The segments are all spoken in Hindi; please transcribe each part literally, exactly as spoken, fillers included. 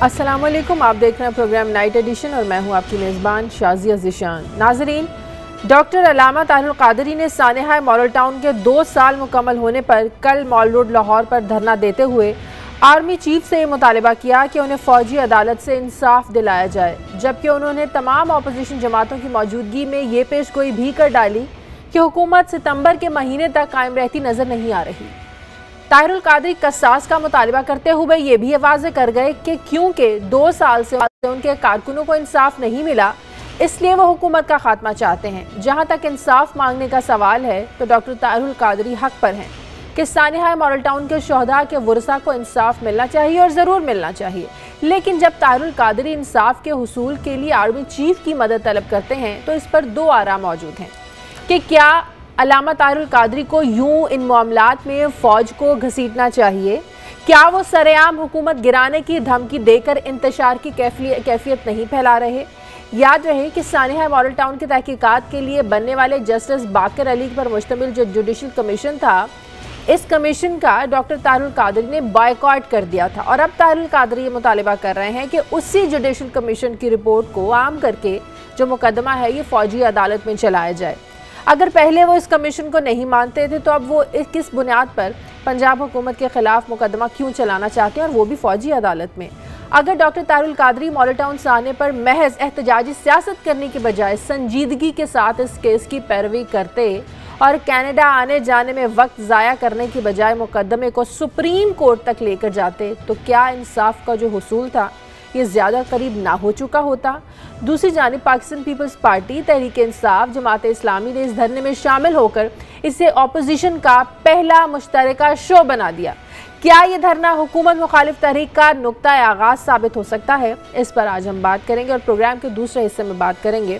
अस्सलाम वालेकुम, आप देख रहे हैं प्रोग्राम नाइट एडिशन और मैं हूं आपकी मेज़बान शाजिया ज़िशान। नाजरीन, डॉक्टर अल्लामा ताहिरुल क़ादरी ने सानेहा मॉडल टाउन के दो साल मुकम्मल होने पर कल मॉल रोड लाहौर पर धरना देते हुए आर्मी चीफ से ये मुतालबा किया कि उन्हें फ़ौजी अदालत से इंसाफ दिलाया जाए, जबकि उन्होंने तमाम अपोजिशन जमातों की मौजूदगी में ये पेशगोई भी कर डाली कि हुकूमत सितंबर के महीने तक कायम रहती नज़र नहीं आ रही। ताहिरुल क़ादरी कसास का मुतालबा करते हुए ये भी वाज़ेह कर गए कि क्योंकि दो साल से उनके कारकुनों को इंसाफ नहीं मिला, इसलिए वो हुकूमत का खात्मा चाहते हैं। जहाँ तक इंसाफ मांगने का सवाल है तो डॉक्टर ताहिरुल क़ादरी हक पर हैं कि सानेहा मॉडल टाउन के शोहदा के वरसा को इंसाफ मिलना चाहिए और ज़रूर मिलना चाहिए। लेकिन जब ताहिरुल क़ादरी इंसाफ के हुसूल के लिए आर्मी चीफ की मदद तलब करते हैं तो इस पर दो आरा मौजूद हैं कि क्या अल्लामा ताहिरुल क़ादरी को यूं इन मामलात में फ़ौज को घसीटना चाहिए, क्या वो सरेआम हुकूमत गिराने की धमकी देकर इंतशार की कैफियत नहीं फैला रहे। याद रहे कि सानेहा मॉडल टाउन की तहकीकात के लिए बनने वाले जस्टिस बाकर अली पर मुश्तमिल जो जुडिशल कमीशन था, इस कमीशन का डॉक्टर ताहिरुल क़ादरी ने बॉयकॉट कर दिया था और अब ताहिरुल क़ादरी ये मुतालबा कर रहे हैं कि उसी जुडिशल कमीशन की रिपोर्ट को आम करके जो मुकदमा है ये फ़ौजी अदालत में चलाया जाए। अगर पहले वो इस कमीशन को नहीं मानते थे तो अब वो इस किस बुनियाद पर पंजाब हुकूमत के खिलाफ मुकदमा क्यों चलाना चाहते हैं और वो भी फ़ौजी अदालत में। अगर doctor Tahirul Qadri Model Town साने पर महज एहतजाजी सियासत करने की बजाय संजीदगी के साथ इस केस की पैरवी करते और कनाडा आने जाने में वक्त ज़ाया करने की बजाय मुकदमे को सुप्रीम कोर्ट तक लेकर जाते तो क्या इंसाफ का जो हुसूल था ये ज़्यादा करीब ना हो चुका होता। दूसरी जानिब पाकिस्तान पीपल्स पार्टी, तहरीक इंसाफ, जमात इस्लामी ने इस धरने में शामिल होकर इसे अपोजिशन का पहला मुश्तरका शो बना दिया। क्या ये धरना हुकूमत मुखालिफ तहरीक का नुक्ता आगाज़ साबित हो सकता है? इस पर आज हम बात करेंगे और प्रोग्राम के दूसरे हिस्से में बात करेंगे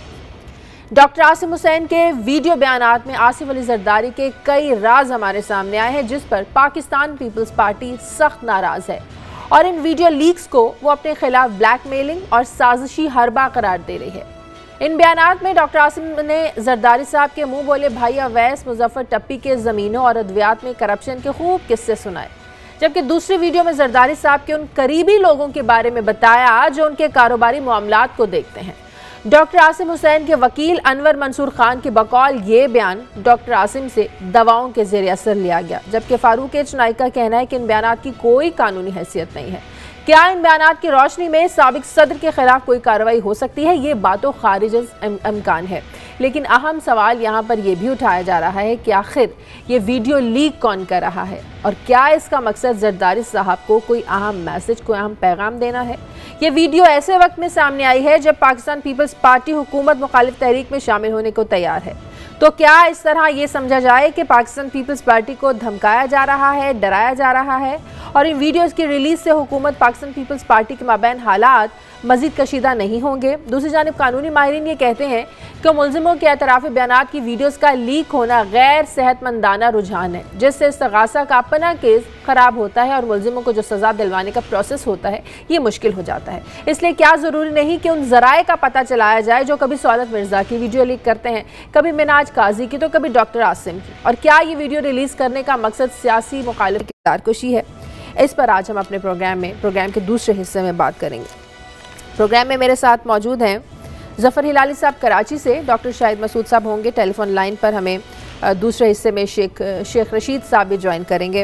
डॉक्टर आसिम हुसैन के वीडियो बयानात में आसिफ अली जरदारी के कई राज हमारे सामने आए हैं जिस पर पाकिस्तान पीपल्स पार्टी सख्त नाराज़ है और इन वीडियो लीक्स को वो अपने खिलाफ ब्लैकमेलिंग और साजिशी हरबा करार दे रही है। इन बयानात में डॉक्टर आसिम ने जरदारी साहब के मुंह बोले भाई अवैस मुजफ्फर टप्पी के ज़मीनों और अद्वियात में करप्शन के खूब किस्से सुनाए, जबकि दूसरी वीडियो में जरदारी साहब के उन करीबी लोगों के बारे में बताया जो उनके कारोबारी मामलात को देखते हैं। डॉक्टर आसिम हुसैन के वकील अनवर मंसूर खान के बकौल ये बयान डॉक्टर आसिम से दवाओं के ज़ेर असर लिया गया, जबकि फारूक चुनाई का कहना है कि इन बयानात की कोई कानूनी हैसियत नहीं है। क्या इन बयानात की रोशनी में साबिक सदर के खिलाफ कोई कार्रवाई हो सकती है? ये बातों खारिज इम्कान है, लेकिन अहम सवाल यहाँ पर यह भी उठाया जा रहा है कि आखिर ये वीडियो लीक कौन कर रहा है और क्या इसका मकसद जरदारी साहब को कोई अहम मैसेज, कोई अहम पैगाम देना है। ये वीडियो ऐसे वक्त में सामने आई है जब पाकिस्तान पीपल्स पार्टी हुकूमत मुखालिफ तहरीक में शामिल होने को तैयार है। तो क्या इस तरह ये समझा जाए कि पाकिस्तान पीपल्स पार्टी को धमकाया जा रहा है, डराया जा रहा है और इन वीडियोस की रिलीज से हुकूमत पाकिस्तान पीपल्स पार्टी के माबैन हालात मजीद कशीदा नहीं होंगे। दूसरी जानिब कानूनी माहिरीन ये कहते हैं कि मुलजिमों के एतराफ़ी बयानात की वीडियोस का लीक होना गैर सेहतमंदाना रुझान है, जिससे इस्तगासा का अपना केस ख़राब होता है और मुलजिमों को जो सज़ा दिलवाने का प्रोसेस होता है ये मुश्किल हो जाता है। इसलिए क्या ज़रूरी नहीं कि उन ज़राए का पता चलाया जाए जो कभी सौलत मिर्ज़ा की वीडियो लीक करते हैं, कभी मिनाज काजी की, तो कभी डॉक्टर आसिम की। और क्या ये वीडियो रिलीज़ करने का मकसद सियासी मुखालिफ की कारकुशी है? इस पर आज हम अपने प्रोग्राम में प्रोग्राम के दूसरे हिस्से में बात करेंगे। प्रोग्राम में मेरे साथ मौजूद हैं ज़फ़र हिलाली साहब कराची से, डॉक्टर शाहिद मसूद साहब होंगे टेलीफोन लाइन पर, हमें दूसरे हिस्से में शेख शेख रशीद साहब भी ज्वाइन करेंगे।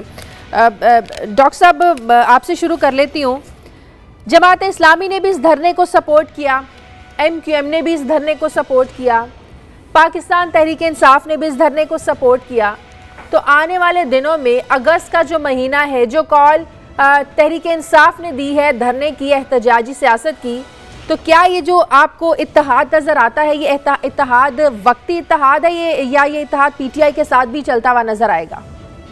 डॉक्टर साहब आपसे शुरू कर लेती हूँ। जमात इस्लामी ने भी इस धरने को सपोर्ट किया, एम क्यू एम ने भी इस धरने को सपोर्ट किया, पाकिस्तान तहरीक इंसाफ ने भी इस धरने को सपोर्ट किया। तो आने वाले दिनों में अगस्त का जो महीना है, जो कॉल तहरीक इंसाफ ने दी है धरने की, एहतजाजी सियासत की, तो क्या ये जो आपको इत्तेहाद नज़र आता है ये इत्तेहाद वक्ती इत्तेहाद है ये, या ये इत्तेहाद पी टी आई के साथ भी चलता हुआ नज़र आएगा?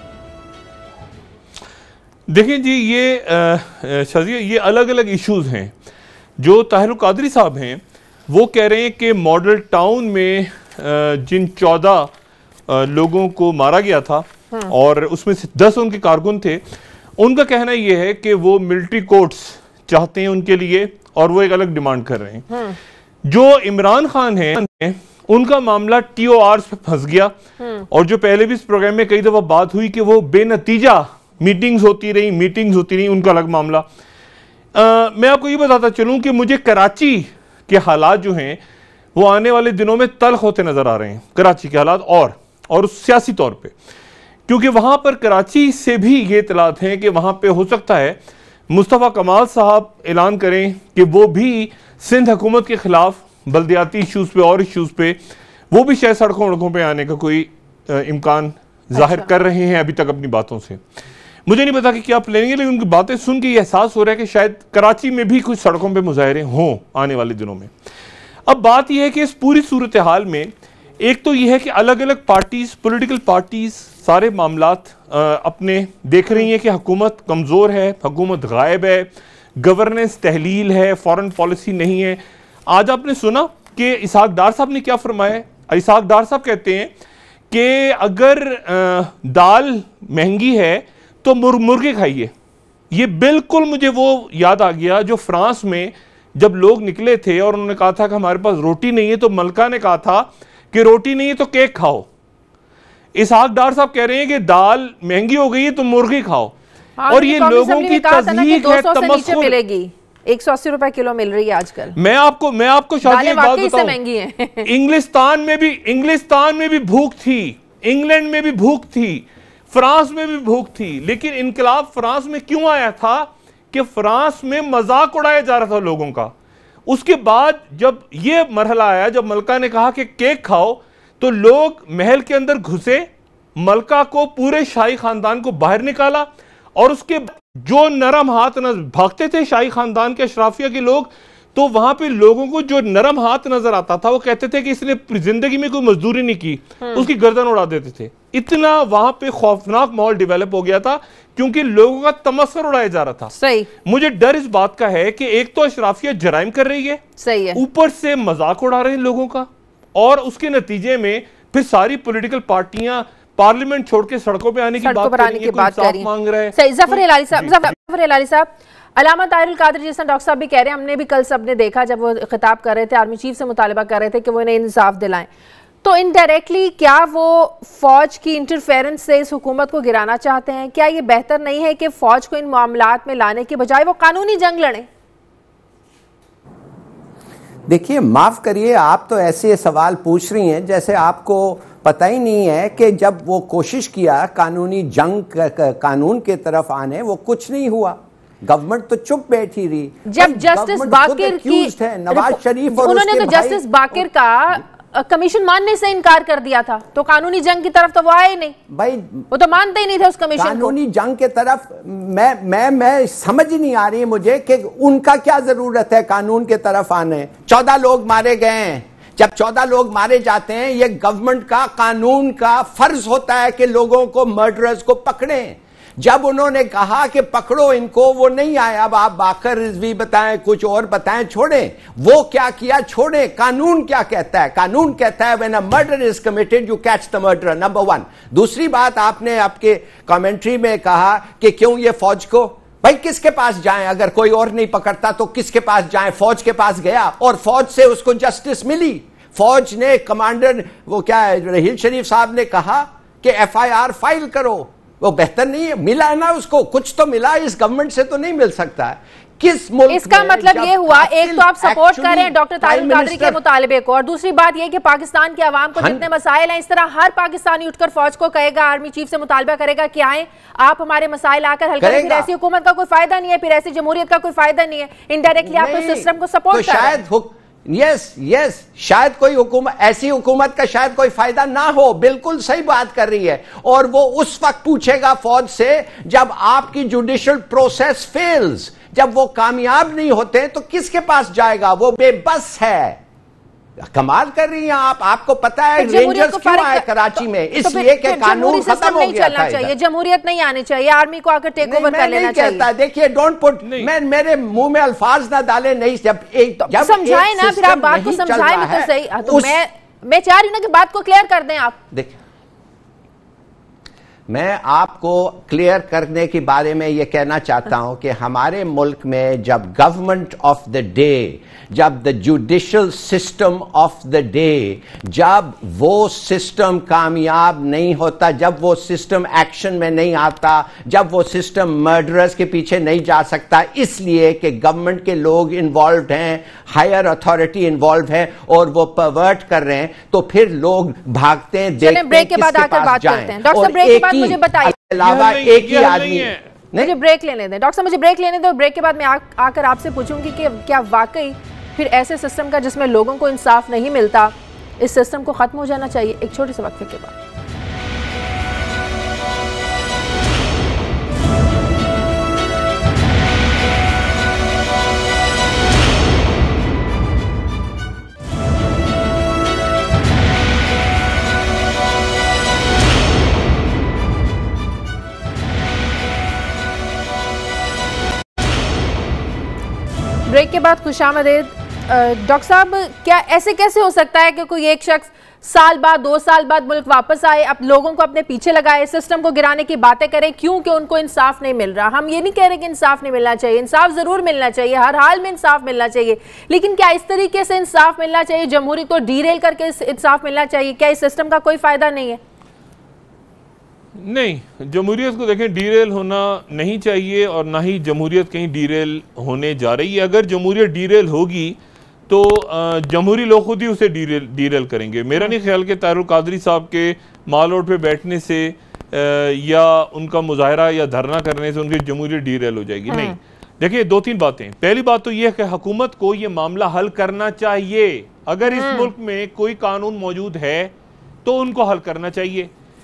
देखिए जी, ये शाजिया ये अलग अलग इश्यूज़ हैं। जो ताहिरुल क़ादरी साहब हैं वो कह रहे हैं कि मॉडल टाउन में जिन चौदह लोगों को मारा गया था और उसमें से दस उनके कारकुन थे, उनका कहना यह है कि वो मिलिट्री कोर्ट्स चाहते हैं उनके लिए और वो एक अलग डिमांड कर रहे हैं। जो इमरान खान है उनका मामला टी ओ आर पे फंस गया और जो पहले भी इस प्रोग्राम में कई दफा बात हुई कि वो बेनतीजा मीटिंग्स होती रही मीटिंग्स होती रही उनका अलग मामला। आ, मैं आपको ये बताता चलूं कि मुझे कराची के हालात जो हैं वो आने वाले दिनों में तल्ख होते नजर आ रहे हैं, कराची के हालात और और सियासी तौर पे, क्योंकि वहां पर कराची से भी ये इतलात हैं कि वहां पे हो सकता है मुस्तफ़ा कमाल साहब ऐलान करें कि वो भी सिंध हुकूमत के खिलाफ बल्दियाती इशूज़ पे और इशूज़ पे वो भी शायद सड़कों वड़कों पे आने का कोई इम्कान जाहिर अच्छा। कर रहे हैं अभी तक अपनी बातों से। मुझे नहीं पता कि क्या प्लानिंग है, लेकिन उनकी बातें सुन के ये एहसास हो रहा है कि शायद कराची में भी कुछ सड़कों पे मुजाहरे हों आने वाले दिनों में। अब बात यह है कि इस पूरी सूरत हाल में एक तो यह है कि अलग अलग पार्टीज, पॉलिटिकल पार्टीज सारे मामलात अपने देख रही हैं कि हुकूमत कमज़ोर है, हुकूमत गायब है, गवर्नेंस तहलील है, फॉरेन पॉलिसी नहीं है। आज आपने सुना कि इसहाक डार साहब ने क्या फरमाया है। इसहाक डार साहब कहते हैं कि अगर दाल महंगी है तो मुर, मुर्गे खाइए। ये बिल्कुल मुझे वो याद आ गया जो फ्रांस में जब लोग निकले थे और उन्होंने कहा था कि हमारे पास रोटी नहीं है, तो मलका ने कहा था कि रोटी नहीं है तो केक खाओ। इसहाक डार साहब कह रहे हैं कि दाल महंगी हो गई है तो मुर्गी खाओ। हाँ, और ये लोगों की तज़हीक है, तमस्खुर मिलेगी एक सौ अस्सी रुपए किलो मिल रही है आजकल। मैं आपको मैं आपको शादी बात बताऊं, महंगी है। इंग्लिस्तान में भी इंग्लिस्तान में भी भूख थी, इंग्लैंड में भी भूख थी, फ्रांस में भी भूख थी, लेकिन इनकलाब फ्रांस में क्यों आया था कि फ्रांस में मजाक उड़ाया जा रहा था लोगों का। उसके बाद जब यह मरहला आया, जब मलका ने कहा कि केक खाओ, तो लोग महल के अंदर घुसे, मलका को पूरे शाही खानदान को बाहर निकाला, और उसके जो नरम हाथ न भागते थे शाही खानदान के अशराफिया के लोग, तो वहां पे लोगों को जो नरम हाथ नजर आता था वो कहते थे कि इसने जिंदगी में कोई मजदूरी नहीं की, उसकी गर्दन उड़ा देते थे। इतना वहां पे खौफनाक माहौल डेवलप हो गया था क्योंकि लोगों का तमस्खुर उड़ाया जा रहा था। सही। मुझे डर इस बात का है कि एक तो अशराफिया जराइम कर रही है, सही है, ऊपर से मजाक उड़ा रहे हैं लोगों का, और उसके नतीजे में फिर सारी पॉलिटिकल पार्टियां पार्लियामेंट छोड़ के सड़कों पे आने की बात कर रही है, मांग रहे हैं। सही। जफर हिलाली साहब, जफर हिलाली साहब, अलामा ताहिरुल कादरी जैसा डॉक्टर साहब भी कह रहे हैं, हमने भी कल सबने देखा जब वो खिताब कर रहे थे, आर्मी चीफ से मुतालबा कर रहे थे कि वो इन्हें इंसाफ दिलाएं, तो इनडायरेक्टली क्या वो फौज की इंटरफेरेंस से इस हुकूमत को गिराना चाहते हैं? क्या ये बेहतर नहीं है कि फौज को इन मामलात में लाने के बजाय वो कानूनी जंग लड़ें? देखिए, माफ करिए, आप तो ऐसे सवाल पूछ रही हैं जैसे आपको पता ही नहीं है कि जब वो कोशिश किया कानूनी जंग कानून के तरफ आने, वो कुछ नहीं हुआ। गवर्नमेंट तो चुप बैठी रही। जब जस्टिस बाकिर की है नवाज शरीफ और उन्होंने तो जस्टिस बाकिर का कमीशन मानने से इनकार कर दिया था, तो कानूनी जंग की तरफ तो वो आए नहीं भाई, वो तो मानते ही नहीं थे उस कमीशन को। कानूनी जंग के तरफ मैं मैं मैं समझ ही नहीं आ रही मुझे कि उनका क्या जरूरत है कानून के तरफ आने। चौदह लोग मारे गए हैं। जब चौदह लोग मारे जाते हैं, ये गवर्नमेंट का कानून का फर्ज होता है कि लोगों को, मर्डरर्स को पकड़ें। जब उन्होंने कहा कि पकड़ो इनको, वो नहीं आए। अब आप बाकर रिजवी बताएं, कुछ और बताएं, छोड़ें। वो क्या किया, छोड़ें। कानून क्या कहता है? कानून कहता है when a murder is committed you catch the murderer, number one. दूसरी बात, आपने आपके कमेंट्री में कहा कि क्यों ये फौज को, भाई किसके पास जाएं? अगर कोई और नहीं पकड़ता तो किसके पास जाएं? फौज के पास गया और फौज से उसको जस्टिस मिली। फौज ने, कमांडर वो क्या है, रहील शरीफ साहब ने कहा कि एफ आई आर फाइल करो। वो बेहतर नहीं है? मिला है ना उसको, कुछ तो मिला। इस गवर्नमेंट से तो नहीं मिल सकता है। किस मुल्क इसका मतलब ये हुआ, एक तो आप सपोर्ट कर रहे हैं डॉक्टर ताहिरुल कादरी के मुतालबे को, और दूसरी बात ये कि पाकिस्तान की आवाम को जितने मसाइल हैं, इस तरह हर पाकिस्तानी उठकर फौज को कहेगा, आर्मी चीफ से मुतालबा करेगा कि आए आप हमारे मसाइल आकर हल करें। फिर ऐसी हुकूमत का कोई फायदा नहीं है, फिर ऐसी जमहूरियत का कोई फायदा नहीं है। इनडायरेक्टली आप तो सिस्टम को सपोर्ट कर रहे हैं। यस यस शायद कोई हुकूमत, ऐसी हुकूमत का शायद कोई फायदा ना हो। बिल्कुल सही बात कर रही है। और वो उस वक्त पूछेगा फौज से जब आपकी जुडिशियल प्रोसेस फेल्स, जब वो कामयाब नहीं होते तो किसके पास जाएगा? वो बेबस है। कमाल कर रही हैं आप। आपको पता है रेंजर्स क्यों आए कराची में? इसलिए कि कानून खत्म हो गया था। चाहिए जमहूरियत नहीं आनी चाहिए, आर्मी को आकर टेक ओवर कर लेना चाहिए। देखिए, डोंट पुट, मैं मेरे मुंह में अल्फाज ना डाले। नहीं, जब एक जब समझाए ना, फिर आप बात को समझाए भी तो सही। तो मैं मैं चाह रही हूं ना कि बात को क्लियर कर दें आप। देखिए, मैं आपको क्लियर करने के बारे में यह कहना चाहता हूं कि हमारे मुल्क में जब गवर्नमेंट ऑफ द डे, जब the judicial system of the day, जब वो सिस्टम कामयाब नहीं होता, जब वो सिस्टम एक्शन में नहीं आता, जब वो सिस्टम मर्डरर्स के पीछे नहीं जा सकता, इसलिए कि गवर्नमेंट के लोग इन्वॉल्व हैं, हायर अथॉरिटी इन्वॉल्व है और वो परवर्ट कर रहे हैं, तो फिर लोग भागते हैं, देखते हैं ब्रेक के बाद आकर बात करते हैं। डॉक्टर साहब ब्रेक के बाद मुझे बताइए, अलावा एक ही आदमी है। मुझे ब्रेक लेने दें डॉक्टर साहब, मुझे ब्रेक लेने दें। ब्रेक के बाद मैं आ, आकर आपसे पूछूंगी कि क्या वाकई फिर ऐसे सिस्टम का जिसमें लोगों को इंसाफ नहीं मिलता, इस सिस्टम को खत्म हो जाना चाहिए। एक छोटे से वक्फे के बाद। ब्रेक के बाद खुशामदीद। डॉक्टर साहब, क्या ऐसे कैसे हो सकता है कि कोई एक शख्स साल बाद, दो साल बाद मुल्क वापस आए, अब लोगों को अपने पीछे लगाए, सिस्टम को गिराने की बातें करें, क्योंकि उनको इंसाफ नहीं मिल रहा? हम ये नहीं कह रहे कि इंसाफ नहीं मिलना चाहिए, इंसाफ जरूर मिलना चाहिए, हर हाल में इंसाफ मिलना चाहिए, लेकिन क्या इस तरीके से इंसाफ मिलना चाहिए, जमहूरियत को डीरेल करके इंसाफ मिलना चाहिए? क्या इस सिस्टम का कोई फायदा नहीं है? नहीं, जमहूरियत को देखें, डीरेल होना नहीं चाहिए और ना ही जमहूरियत कहीं डीरेल होने जा रही है। अगर जमहूरियत डीरेल होगी तो जमहूरी लोग खुद ही उसे डीरेल डीरेल करेंगे। मेरा नहीं ख्याल कि तारुल कादरी साहब के माल रोड पे बैठने से या उनका मुजाहरा या धरना करने से उनकी जमहूरियत डीरेल हो जाएगी। नहीं, देखिए दो तीन बातें। पहली बात तो यह है कि हुकूमत को यह मामला हल करना चाहिए। अगर इस मुल्क में कोई कानून मौजूद है तो उनको हल करना चाहिए।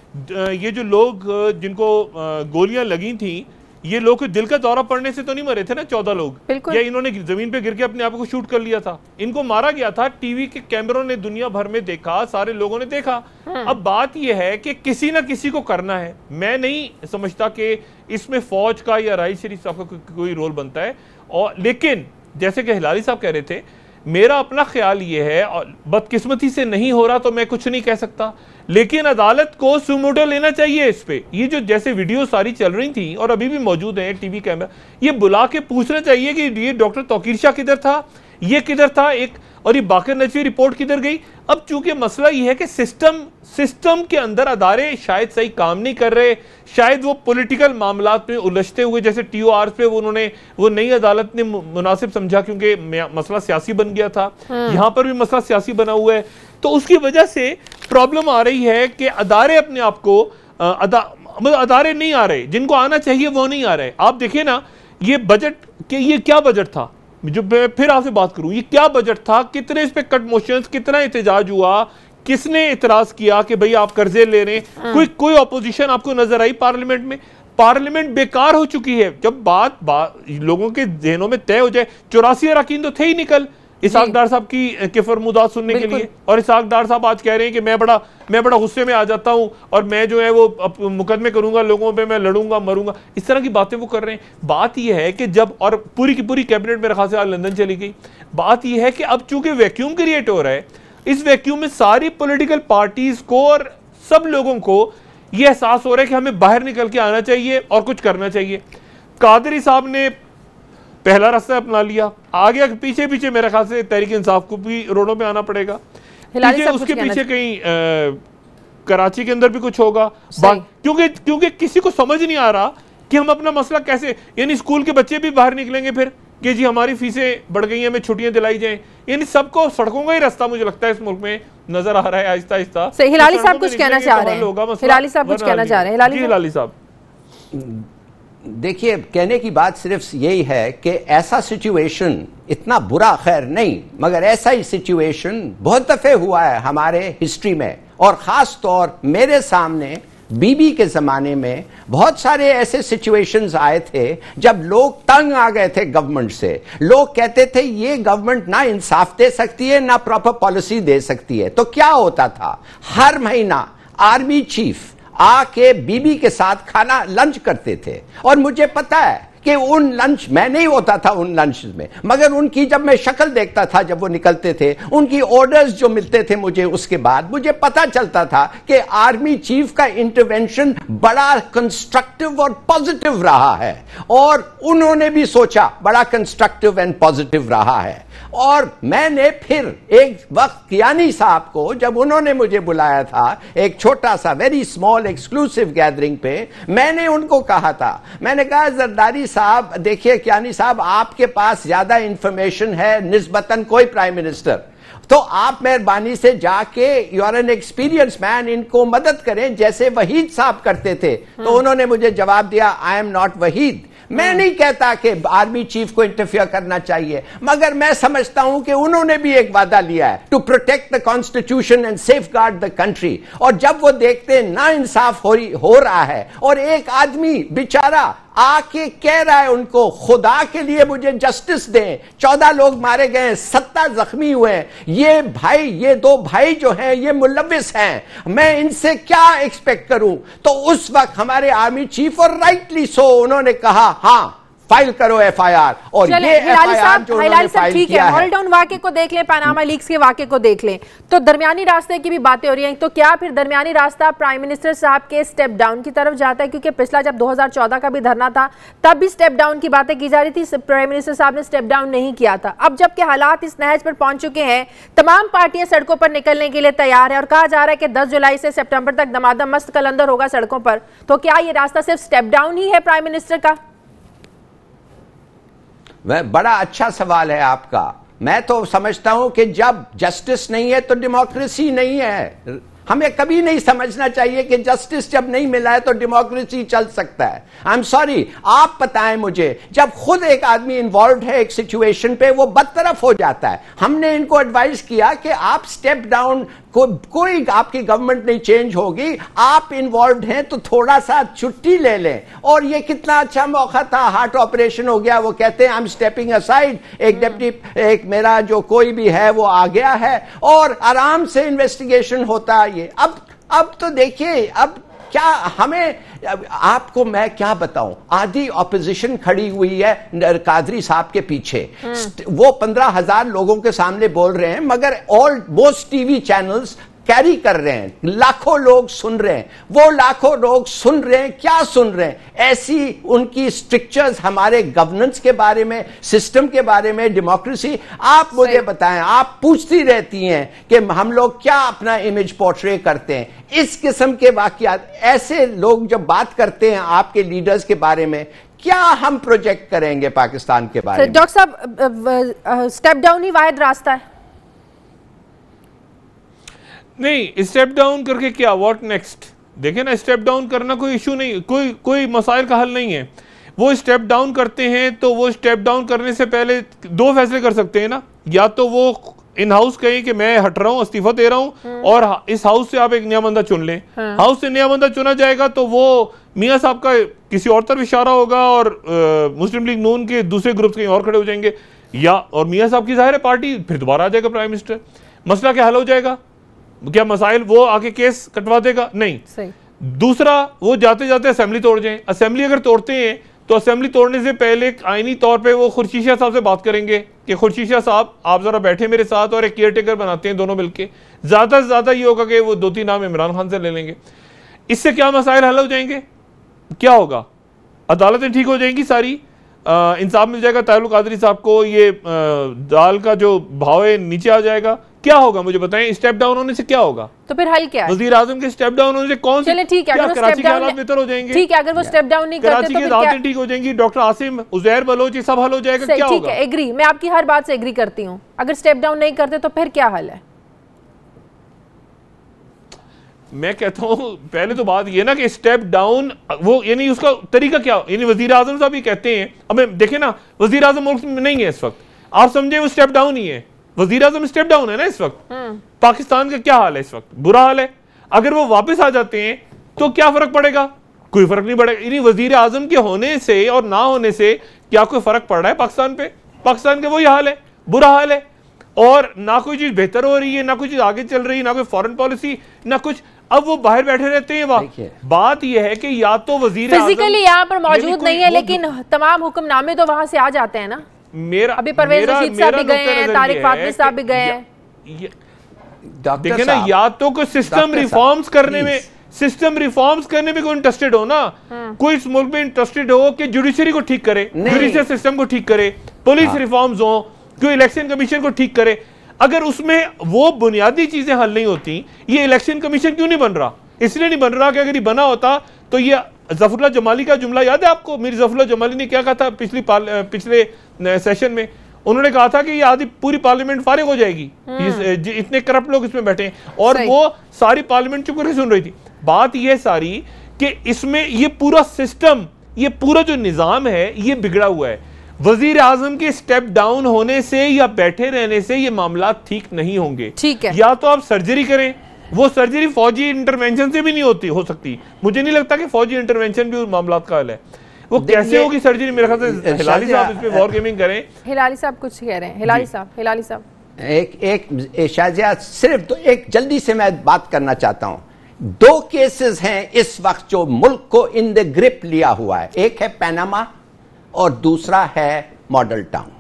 ये जो लोग जिनको गोलियां लगी थी, ये लोग दिल का दौरा पड़ने से तो नहीं मरे थे ना, चौदह लोग, या इन्होंने जमीन पे गिर के अपने आप को शूट कर लिया था? इनको मारा गया था, टीवी के कैमरों ने दुनिया भर में देखा, सारे लोगों ने देखा। अब बात यह है कि किसी ना किसी को करना है। मैं नहीं समझता कि इसमें फौज का या राइस शरीफ साहब का कोई रोल बनता है। और लेकिन जैसे कि हिलाली साहब कह रहे थे, मेरा अपना ख्याल ये है, और बदकिस्मती से नहीं हो रहा तो मैं कुछ नहीं कह सकता, लेकिन अदालत को सुमोटो लेना चाहिए इस पे। ये जो जैसे वीडियो सारी चल रही थी और अभी भी मौजूद है टीवी कैमरा, ये बुला के पूछना चाहिए कि ये डॉक्टर तौकीर शाह किधर था, ये किधर था, एक और ये बाकर नजवी रिपोर्ट किधर गई। अब चूंकि मसला ये है कि सिस्टम सिस्टम के अंदर अदारे शायद सही काम नहीं कर रहे, शायद वो पॉलिटिकल मामलात में उलझते हुए, जैसे टी ओ आर पे वो उन्होंने वो नई अदालत ने मुनासिब समझा क्योंकि मसला सियासी बन गया था, यहां पर भी मसला सियासी बना हुआ है, तो उसकी वजह से प्रॉब्लम आ रही है कि अदारे अपने आप को अदा, अदारे नहीं आ रहे, जिनको आना चाहिए वो नहीं आ रहे। आप देखिए ना, ये बजट के ये क्या बजट था, जो फिर आपसे बात करूं, ये क्या बजट था, कितने इस पे कट मोशंस, कितना एहतजाज हुआ, किसने इतराज किया कि भाई आप कर्जे ले रहे हैं? कोई कोई ऑपोजिशन आपको नजर आई पार्लियामेंट में? पार्लियामेंट बेकार हो चुकी है। जब बात, बात लोगों के जहनों में तय हो जाए, चौरासी अरकान तो थे ही निकल इसहाक डार साहब की के फरमुदात सुनने के लिए, और इसहाक डार साहब आज कह रहे हैं कि मैं बड़ा मैं बड़ा गुस्से में आ जाता हूं और मैं जो है वो मुकदमे करूंगा, लोगों पे मैं लड़ूंगा, मरूंगा, इस तरह की बातें वो कर रहे हैं। बात यह है कि जब, और पूरी की पूरी कैबिनेट मेरे ख्याल से आज लंदन चली गई, बात यह है कि अब चूंकि वैक्यूम क्रिएट हो रहा है, इस वैक्यूम में सारी पॉलिटिकल पार्टीज को और सब लोगों को यह एहसास हो रहा है कि हमें बाहर निकल के आना चाहिए और कुछ करना चाहिए। कादरी साहब ने पहला रास्ता अपना लिया, आगे पीछे पीछे मेरे ख्याल से तहरीक इंसाफ को भी रोडों पे आना पड़ेगा, उसके पीछे कहीं कराची के अंदर भी कुछ होगा, क्योंकि क्योंकि किसी को समझ नहीं आ रहा कि हम अपना मसला कैसे, यानी स्कूल के बच्चे भी बाहर निकलेंगे फिर कि जी हमारी फीसें बढ़ गई हैं, हमें छुट्टियां दिलाई जाएं, यानी सबको सड़कों का ही रास्ता मुझे लगता है इस मुल्क में नजर आ रहा है आहिस्ता आहिस्ता। हिलाली साहब कुछ कहना चाह रहे हैं, हिलाली साहब कुछ कहना चाह रहे हैं। हिलाली साहब, देखिए, कहने की बात सिर्फ यही है कि ऐसा सिचुएशन इतना बुरा खैर नहीं, मगर ऐसा ही सिचुएशन बहुत दफे हुआ है हमारे हिस्ट्री में, और खास तौर मेरे सामने बीबी के जमाने में बहुत सारे ऐसे सिचुएशंस आए थे जब लोग तंग आ गए थे गवर्नमेंट से। लोग कहते थे ये गवर्नमेंट ना इंसाफ दे सकती है, ना प्रॉपर पॉलिसी दे सकती है। तो क्या होता था, हर महीना आर्मी चीफ आके बीबी के साथ खाना लंच करते थे, और मुझे पता है कि उन लंच, मैं नहीं होता था उन लंच में, मगर उनकी जब मैं शक्ल देखता था जब वो निकलते थे, उनकी ऑर्डर्स जो मिलते थे मुझे, उसके बाद मुझे पता चलता था कि आर्मी चीफ का इंटरवेंशन बड़ा कंस्ट्रक्टिव और पॉजिटिव रहा है, और उन्होंने भी सोचा बड़ा कंस्ट्रक्टिव एंड पॉजिटिव रहा है। और मैंने फिर एक वक्त कियानी साहब को, जब उन्होंने मुझे बुलाया था एक छोटा सा वेरी स्मॉल एक्सक्लूसिव गैदरिंग पे, मैंने उनको कहा था, मैंने कहा जरदारी साहब देखिए, कियानी साहब आपके पास ज्यादा इंफॉर्मेशन है निस्बतन कोई प्राइम मिनिस्टर, तो आप मेहरबानी से जाके, you are an experience man, इनको मदद करें जैसे वहीद साहब करते थे। तो उन्होंने मुझे जवाब दिया, आई एम नॉट वहीद। मैं नहीं कहता कि आर्मी चीफ को इंटरफियर करना चाहिए, मगर मैं समझता हूं कि उन्होंने भी एक वादा लिया है to protect the constitution and safeguard the country. और जब वो देखते ना इंसाफ हो, हो रहा है, और एक आदमी बेचारा आके कह रहा है उनको, खुदा के लिए मुझे जस्टिस दें, चौदह लोग मारे गए, सत्ता जख्मी हुए, ये भाई, ये दो भाई जो हैं ये मुलविस हैं, मैं इनसे क्या एक्सपेक्ट करूं? तो उस वक्त हमारे आर्मी चीफ, और राइटली सो, उन्होंने कहा हाँ फाइल करो एफआईआर, और ये एफआईआर जो उन्होंने फाइल ठीक किया है, है। मॉडल टाउन वाकये को देख लें, पनामा लीक्स के वाकये को देख लें, तो दरमियानी रास्ते की भी बातें हो रही हैं। तो क्या फिर दरमियानी रास्ता प्राइम मिनिस्टर साहब के स्टेप डाउन की तरफ जाता है? क्योंकि पिछला जब दो हज़ार चौदह का भी धरना था, तब भी स्टेप डाउन की बातें की जा रही थी, प्राइम मिनिस्टर साहब ने स्टेप डाउन नहीं किया था। अब जबकि हालात इस नहज पर पहुंच चुके हैं, तमाम पार्टियां सड़कों पर निकलने के लिए तैयार है, और कहा जा रहा है कि दस जुलाई से सितंबर तक दमादम मस्त कलंदर होगा सड़कों पर, तो क्या ये रास्ता सिर्फ स्टेप डाउन ही है प्राइम मिनिस्टर का? वह बड़ा अच्छा सवाल है आपका। मैं तो समझता हूं कि जब जस्टिस नहीं है तो डेमोक्रेसी नहीं है। हमें कभी नहीं समझना चाहिए कि जस्टिस जब नहीं मिला है तो डेमोक्रेसी चल सकता है। आई एम सॉरी, आप बताएं मुझे, जब खुद एक आदमी इन्वॉल्व है एक सिचुएशन पे, वो बदतरफ हो जाता है। हमने इनको एडवाइस किया कि आप स्टेप डाउन, को, कोई आपकी गवर्नमेंट नहीं चेंज होगी, आप इन्वॉल्व हैं तो थोड़ा सा छुट्टी ले लें। और ये कितना अच्छा मौका था, हार्ट ऑपरेशन हो गया, वो कहते हैं आई एम स्टेपिंग असाइड, एक डिप्टी, एक मेरा जो कोई भी है वो आ गया है, और आराम से इन्वेस्टिगेशन होता है। ये अब अब तो देखिए, अब क्या हमें, आपको मैं क्या बताऊं, आधी ऑपोजिशन खड़ी हुई है कादरी साहब के पीछे, वो पंद्रह हजार लोगों के सामने बोल रहे हैं, मगर all most TV channels carry कर रहे हैं, लाखों लोग सुन रहे हैं। वो लाखों लोग सुन रहे हैं, क्या सुन रहे हैं? ऐसी उनकी स्ट्रिक्चर्स हमारे गवर्नेंस के बारे में, सिस्टम के बारे में, डेमोक्रेसी। आप मुझे बताएं, आप पूछती रहती हैं कि हम लोग क्या अपना इमेज पोर्ट्रे करते हैं। इस किस्म के वाकयात, ऐसे लोग जब बात करते हैं आपके लीडर्स के बारे में, क्या हम प्रोजेक्ट करेंगे पाकिस्तान के बारे में? डॉक्टर साहब, स्टेप डाउन ही वाहिद रास्ता है? नहीं, स्टेप डाउन करके क्या, व्हाट नेक्स्ट? देखिए ना, स्टेप डाउन करना कोई इशू नहीं, कोई कोई मसाइल का हल नहीं है। वो स्टेप डाउन करते हैं तो वो स्टेप डाउन करने से पहले दो फैसले कर सकते हैं ना, या तो वो इन हाउस कहें कि मैं हट रहा हूं, इस्तीफा दे रहा हूं, और इस हाउस से आप एक नया बंदा चुन लें। हाँ। हाउस से नया बंदा चुना जाएगा तो वो मियां साहब का किसी और तरफ इशारा होगा, और आ, मुस्लिम लीग नून के दूसरे ग्रुप कहीं और खड़े हो जाएंगे, या और मियां साहब की जाहिर है पार्टी फिर दोबारा आ जाएगा प्राइम मिनिस्टर। मसला क्या हल हो जाएगा? क्या मसाइल वो आके केस कटवा देगा? नहीं। सही। दूसरा, वो जाते जाते असेंबली तोड़ जाएं। असेंबली अगर तोड़ते हैं तो असेंबली तोड़ने से पहले आईनी तौर पे वो खुर्शीशा साहब से बात करेंगे कि खुर्शीशा साहब आप जरा बैठे मेरे साथ, और एक केयर टेकर बनाते हैं दोनों मिलके। ज्यादा से ज्यादा ये होगा कि वो दो तीन नाम इमरान खान से ले लेंगे। इससे क्या मसाइल हल हो जाएंगे? क्या होगा? अदालतें ठीक हो जाएंगी सारी, इंसाफ मिल जाएगा तारुल कादरी साहब को, ये आ, दाल का जो भाव है नीचे आ जाएगा। क्या होगा मुझे बताएं? स्टेप डाउन होने से क्या होगा? तो फिर हल क्या है? वजीर आजम के स्टेप डाउन होने से कौन से, ठीक है, अगर कराची के हालात बेहतर हो जाएंगे? ठीक है, अगर वो स्टेप डाउन नहीं करते कराची की हालात ठीक हो जाएंगी, डॉक्टर आसिम, उजैर बलोच, ये सब हल हो जाएगा। क्या होगा? ठीक है, एग्री, मैं आपकी हर बात से एग्री करती हूँ। अगर स्टेप डाउन नहीं करते तो फिर क्या हल है? मैं कहता हूं पहले तो बात ये ना कि स्टेप डाउन, वो यानी उसका तरीका क्या, यानी वजीर आजम साहब ये कहते हैं, अब देखें ना, वजीर आजम मुल्क में नहीं है इस वक्त, आप समझे वो स्टेप डाउन ही है। वजीर आजम स्टेप डाउन है ना इस वक्त। पाकिस्तान का क्या हाल है इस वक्त? बुरा हाल है। अगर वो वापस आ जाते हैं तो क्या फर्क पड़ेगा? कोई फर्क नहीं पड़ेगा। यानी वजीर आजम के होने से और ना होने से क्या कोई फर्क पड़ रहा है पाकिस्तान पे? पाकिस्तान का वही हाल है, बुरा हाल है, और ना कोई चीज बेहतर हो रही है, ना कोई चीज आगे चल रही है, ना कोई फॉरेन पॉलिसी, ना कुछ। अब वो बाहर बैठे रहते हैं। वहाँ बात यह है कि या तो वजीर फिजिकली यहाँ पर मौजूद नहीं है, लेकिन तमाम हुक्मनामे तो वहां से आ जाते हैं ना। मेरा अभी परवेज रशीद साहब भी गए हैं, तारिक फातमी साहब भी गए हैं। देखिए ना, या तो कोई सिस्टम रिफॉर्म्स करने में सिस्टम रिफॉर्म्स करने में कोई इंटरेस्टेड हो ना, कोई इस मुल्क में इंटरेस्टेड हो कि जुडिशरी को ठीक करे, जुडिशियल सिस्टम को ठीक करे, पुलिस रिफॉर्म्स हो, कोई इलेक्शन कमीशन को ठीक करे। अगर उसमें वो बुनियादी चीजें हल नहीं होती, ये इलेक्शन कमीशन क्यों नहीं बन रहा? इसलिए नहीं बन रहा कि अगर ये बना होता तो ये जफरुल्लाह जमाली का जुमला याद है आपको? मीर जफरुल्लाह जमाली ने क्या कहा था पिछली पिछले सेशन में? उन्होंने कहा था कि ये आधी पूरी पार्लियामेंट फारिग हो जाएगी, इतने करप्ट लोग इसमें बैठे हैं, और वो सारी पार्लियामेंट चुप करके सुन रही थी। बात ये सारी कि इसमें ये पूरा सिस्टम, ये पूरा जो निजाम है, ये बिगड़ा हुआ है। वजीर आजम के स्टेप डाउन होने से या बैठे रहने से ये मामला ठीक नहीं होंगे। ठीक है, या तो आप सर्जरी करें, वो सर्जरी फौजी इंटरवेंशन से भी नहीं होती हो सकती। मुझे नहीं लगता कि फौजी इंटरवेंशन भी उस मामला का हल है। वो कैसे होगी सर्जरी? मेरे ख्याल से हिलाली साहब इस पे वॉर गेमिंग करें। हिलाली साहब कुछ कह रहे हैं। हिलाली साहब हिलाली साहब एक एक शाजिया सिर्फ तो एक जल्दी से मैं बात करना चाहता हूं। दो केसेस हैं इस वक्त जो मुल्क को इन द ग्रिप लिया हुआ है, एक है पनामा और दूसरा है मॉडल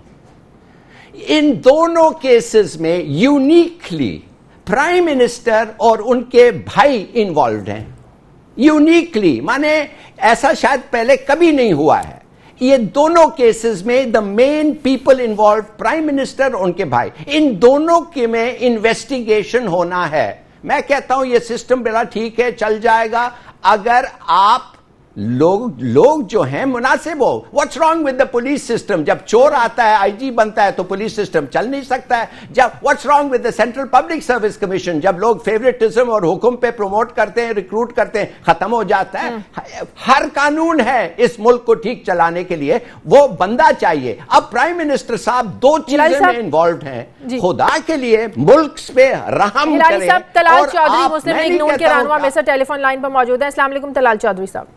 टाउन। इन दोनों केसेस में यूनिकली प्राइम मिनिस्टर और उनके भाई इन्वॉल्व हैं। यूनिकली माने ऐसा शायद पहले कभी नहीं हुआ है। ये दोनों केसेस में the main people involve prime minister और उनके भाई, इन दोनों के में इन्वेस्टिगेशन होना है। मैं कहता हूं ये सिस्टम बड़ा ठीक है, चल जाएगा अगर आप लोग लोग जो हैं मुनासिब हो। What's wrong with the police system? जब चोर आता है आईजी बनता है तो पुलिस सिस्टम चल नहीं सकता है। जब what's wrong with the central public service commission? जब लोग फेवरेटिज्म और हुक्म पे प्रमोट करते हैं, रिक्रूट करते हैं, खत्म हो जाता है। हर कानून है इस मुल्क को ठीक चलाने के लिए, वो बंदा चाहिए। अब प्राइम मिनिस्टर साहब दो चीजें में इन्वॉल्व हैं, खुदा के लिए मुल्क पे रहम करें। तलाल चौधरी मुस्लिम लीग नून के रहनुमा में से टेलीफोन लाइन पर मौजूद है। अस्सलाम वालेकुम तलाल चौधरी साहब।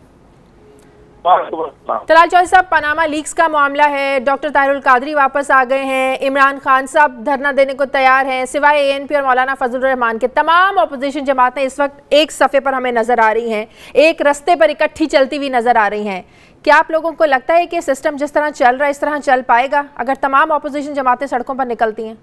तलाल चौधरी साहब, पनामा लीक्स का मामला है, डॉक्टर ताहिरुल कादरी वापस आ गए हैं, इमरान खान साहब धरना देने को तैयार हैं, सिवाय एएनपी और मौलाना फजलुर रहमान के तमाम अपोजिशन जमातें इस वक्त एक सफ़े पर हमें नजर आ रही हैं, एक रस्ते पर इकट्ठी चलती हुई नजर आ रही हैं। क्या आप लोगों को लगता है कि सिस्टम जिस तरह चल रहा है इस तरह चल पाएगा अगर तमाम अपोजिशन जमातें सड़कों पर निकलती हैं?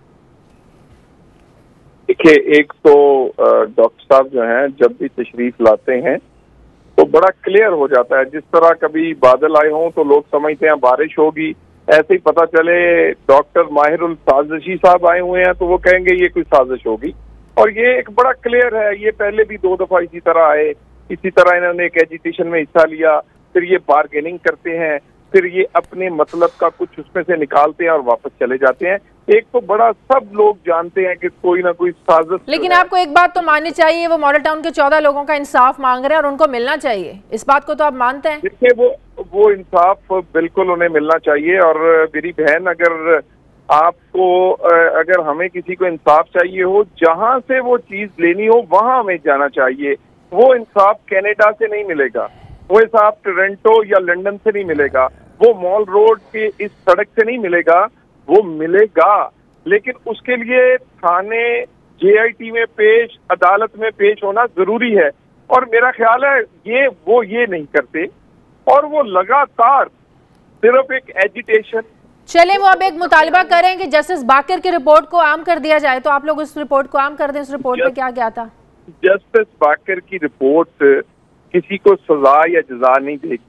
देखिए, एक तो डॉक्टर साहब जो हैं जब भी तशरीफ लाते हैं तो बड़ा क्लियर हो जाता है। जिस तरह कभी बादल आए हों तो लोग समझते हैं बारिश होगी, ऐसे ही पता चले डॉक्टर माहिरुल साजिशी साहब आए हुए हैं तो वो कहेंगे ये कोई साजिश होगी। और ये एक बड़ा क्लियर है। ये पहले भी दो दफा इसी तरह आए, इसी तरह इन्होंने एक एजिटेशन में हिस्सा लिया, फिर ये बार्गेनिंग करते हैं, फिर ये अपने मतलब का कुछ उसमें से निकालते हैं और वापस चले जाते हैं। एक तो बड़ा सब लोग जानते हैं कि कोई ना कोई साजिश। लेकिन आपको एक बात तो माननी चाहिए, वो मॉडल टाउन के चौदह लोगों का इंसाफ मांग रहे हैं और उनको मिलना चाहिए। इस बात को तो आप मानते हैं? देखिए, वो वो इंसाफ बिल्कुल उन्हें मिलना चाहिए। और मेरी बहन, अगर आपको अगर हमें किसी को इंसाफ चाहिए हो, जहां से वो चीज लेनी हो वहां हमें जाना चाहिए। वो इंसाफ कनाडा से नहीं मिलेगा, वो इंसाफ टोरंटो या लंदन से नहीं मिलेगा, वो मॉल रोड के इस सड़क से नहीं मिलेगा। वो मिलेगा, लेकिन उसके लिए थाने जेआईटी में पेश, अदालत में पेश होना जरूरी है। और मेरा ख्याल है ये वो ये नहीं करते और वो लगातार सिर्फ एक एजिटेशन। चले, वो अब एक मुतालबा करें कि जस्टिस बाकर की रिपोर्ट को आम कर दिया जाए, तो आप लोग उस रिपोर्ट को आम कर दें। उस रिपोर्ट में क्या क्या था? जस्टिस बाकर की रिपोर्ट किसी को सजा या जजा नहीं देगी।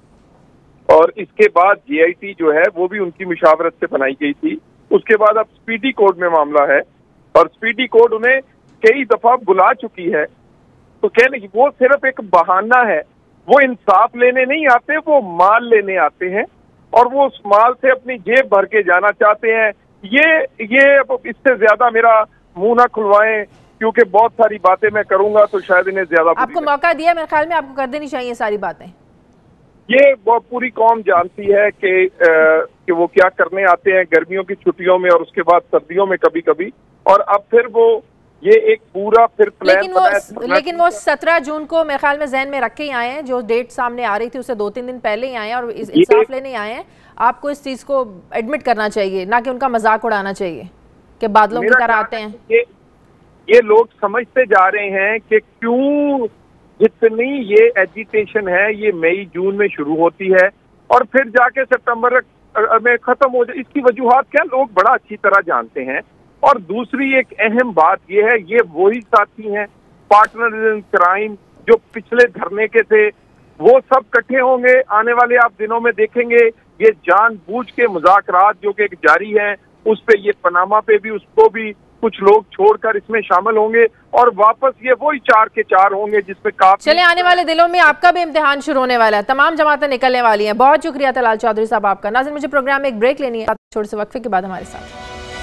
और इसके बाद जेआईटी जो है वो भी उनकी मुशावरत से बनाई गई थी। उसके बाद अब स्पीडी कोर्ट में मामला है और स्पीडी कोर्ट उन्हें कई दफा बुला चुकी है। तो कहने की वो सिर्फ एक बहाना है। वो इंसाफ लेने नहीं आते, वो माल लेने आते हैं और वो उस माल से अपनी जेब भर के जाना चाहते हैं। ये ये इससे ज्यादा मेरा मुंह ना खुलवाएं, क्योंकि बहुत सारी बातें मैं करूंगा तो शायद इन्हें ज्यादा। आपको मौका दिया, मेरे ख्याल में आपको कर देनी चाहिए सारी बातें। ये वो पूरी कौम जानती है कि कि वो क्या करने आते हैं गर्मियों की छुट्टियों में और उसके बाद सर्दियों में कभी कभी। और अब फिर वो ये एक पूरा फिर प्लान लेकिन वो लेकिन वो सत्रह जून को मेरे ख्याल में जहन में रख के ही आए हैं, जो डेट सामने आ रही थी उससे दो तीन दिन पहले ही आए हैं और इंसाफ लेने आए हैं। आपको इस चीज को एडमिट करना चाहिए, ना कि उनका मजाक उड़ाना चाहिए कि बादलों की तरह आते हैं। ये ये लोग समझते जा रहे हैं कि क्यों जितनी ये एजिटेशन है ये मई जून में शुरू होती है और फिर जाके सितंबर में खत्म हो जाए। इसकी वजूहात क्या लोग बड़ा अच्छी तरह जानते हैं। और दूसरी एक अहम बात ये है, ये वही साथी हैं पार्टनर्स इन क्राइम जो पिछले धरने के थे, वो सब इकट्ठे होंगे। आने वाले आप दिनों में देखेंगे ये जानबूझ के मुज़ाकरात जो कि जारी हैं, उस पे ये पनामा पे भी उसको भी कुछ लोग छोड़कर इसमें शामिल होंगे और वापस ये वही चार के चार होंगे जिसमें काफी। चले आने वाले दिनों में आपका भी इम्तिहान शुरू होने वाला है, तमाम जमातें निकलने वाली हैं। बहुत शुक्रिया तलाल चौधरी साहब आपका। नाज़रीन, मुझे प्रोग्राम में एक ब्रेक लेनी है, छोटे से वक्फे के बाद हमारे साथ।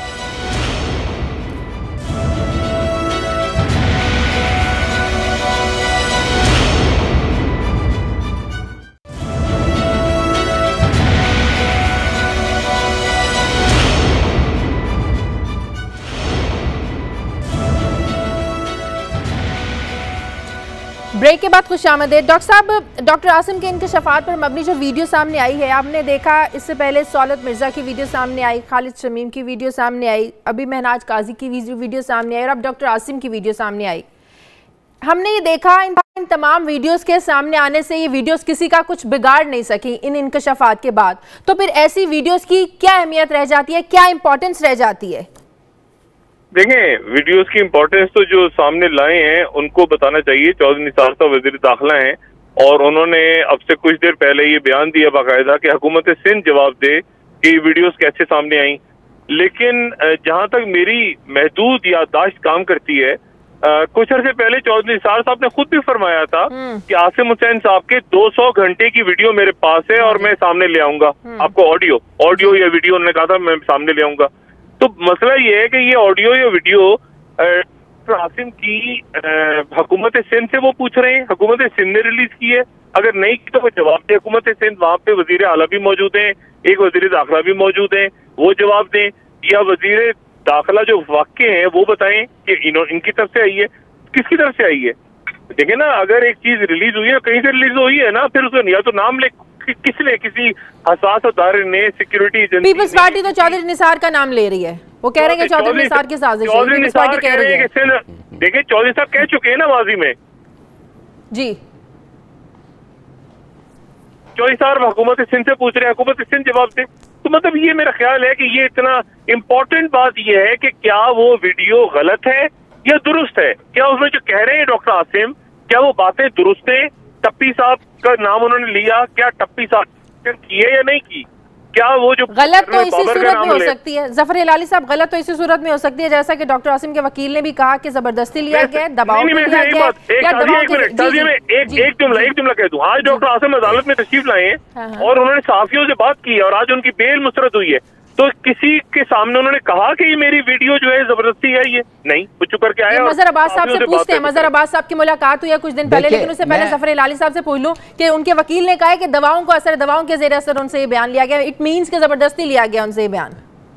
ब्रेक के बाद खुश आमदेद। डॉक्टर साहब, डॉक्टर आसिम के इंकशाफात पर मबनी जो वीडियो सामने आई है, आपने देखा इससे पहले सौलत मिर्जा की वीडियो सामने आई, खालिद शमीम की वीडियो सामने आई, अभी महनाज काजी की वीडियो सामने आई और अब डॉक्टर आसिम की वीडियो सामने आई। हमने ये देखा इन, इन तमाम वीडियोस के सामने आने से ये वीडियोस किसी का कुछ बिगाड़ नहीं सकी इन इंकशाफात के बाद। तो फिर ऐसी वीडियोस की क्या अहमियत रह जाती है, क्या इंपॉर्टेंस रह जाती है? देखें, वीडियोस की इम्पोर्टेंस तो जो सामने लाए हैं उनको बताना चाहिए। चौधरी निसार साहब वज़ीर दाखिला हैं और उन्होंने अब से कुछ देर पहले ये बयान दिया बाकायदा कि हुकूमत सिंध जवाब दे कि ये वीडियोस कैसे सामने आई। लेकिन जहां तक मेरी महदूद याददाश्त काम करती है, आ, कुछ अर्से पहले चौधरी निसार साहब ने खुद भी फरमाया था कि आसिम हुसैन साहब के दो सौ घंटे की वीडियो मेरे पास है और मैं सामने ले आऊंगा आपको। ऑडियो ऑडियो या वीडियो उन्होंने कहा था मैं सामने ले आऊंगा। तो मसला ये है कि ये ऑडियो या वीडियो आसिम की हुकूमत सिंध से वो पूछ रहे हैं, हुकूमत सिंध ने रिलीज की है। अगर नहीं की तो वो जवाब दे। हुकूमत सिंध वहाँ पे वजीर आला भी मौजूद हैं, एक वजीर दाखिला भी मौजूद हैं, वो जवाब दें। या वजीर दाखिला जो वाक़े हैं वो बताएं कि इनकी तरफ से आई है, किसकी तरफ से आई है। देखिए ना, अगर एक चीज रिलीज हुई है, कहीं से रिलीज हुई है ना, फिर उसका या तो नाम ले, किसने, किसी हसास अदारे ने, सिक्योरिटी एजेंसी। पीपल्स पार्टी तो चौधरी निसार का नाम ले रही है, वो कह रहे हैं कि चौधरी निसार की साजिश है। चौधरी निसार कह रहे हैं कि देखिए चौधरी साहब कह चुके हैं ना माजी में जी। चौधरी साहब हुकूमत सिंध से पूछ रहे हैं, हुकूमत सिंध जवाब दे। तो मतलब ये मेरा ख्याल है कि ये इतना इम्पोर्टेंट बात ये है कि क्या वो वीडियो गलत है या दुरुस्त है। क्या उसमें जो कह रहे हैं डॉक्टर आसिम, क्या वो बातें दुरुस्त है? टप्पी साहब का नाम उन्होंने लिया, क्या टप्पी साहब किए या नहीं की? क्या वो जो गलत तो इसी सूरत में हो सकती है जफर हिलाली साहब, गलत तो इसी सूरत में हो सकती है जैसा कि डॉक्टर आसिम के वकील ने भी कहा कि जबरदस्ती लिया गया, दबाव में लिया गया। एक जुमला एक जुमला कह दूं, आज डॉक्टर आसिम अदालत में तशरीफ लाए हैं और उन्होंने सहाफियों से बात की और आज उनकी बेल मुस्तरद हुई है। तो किसी के सामने उन्होंने कहा कि ये मेरी वीडियो जो है जबरदस्ती है, ये नहीं, वो चुप करके आया। मजहर अब्बास साहब से पूछते हैं, मजहर अब्बास साहब की मुलाकात हुई है कुछ दिन पहले, लेकिन उससे पहले जफर हिलाली साहब से पूछ लूं कि उनके वकील ने कहा है कि दवाओं को असर, दवाओं के जेर असर उनसे ये बयान लिया गया, इट मींस कि जबरदस्ती लिया गया उनसे ये बयान।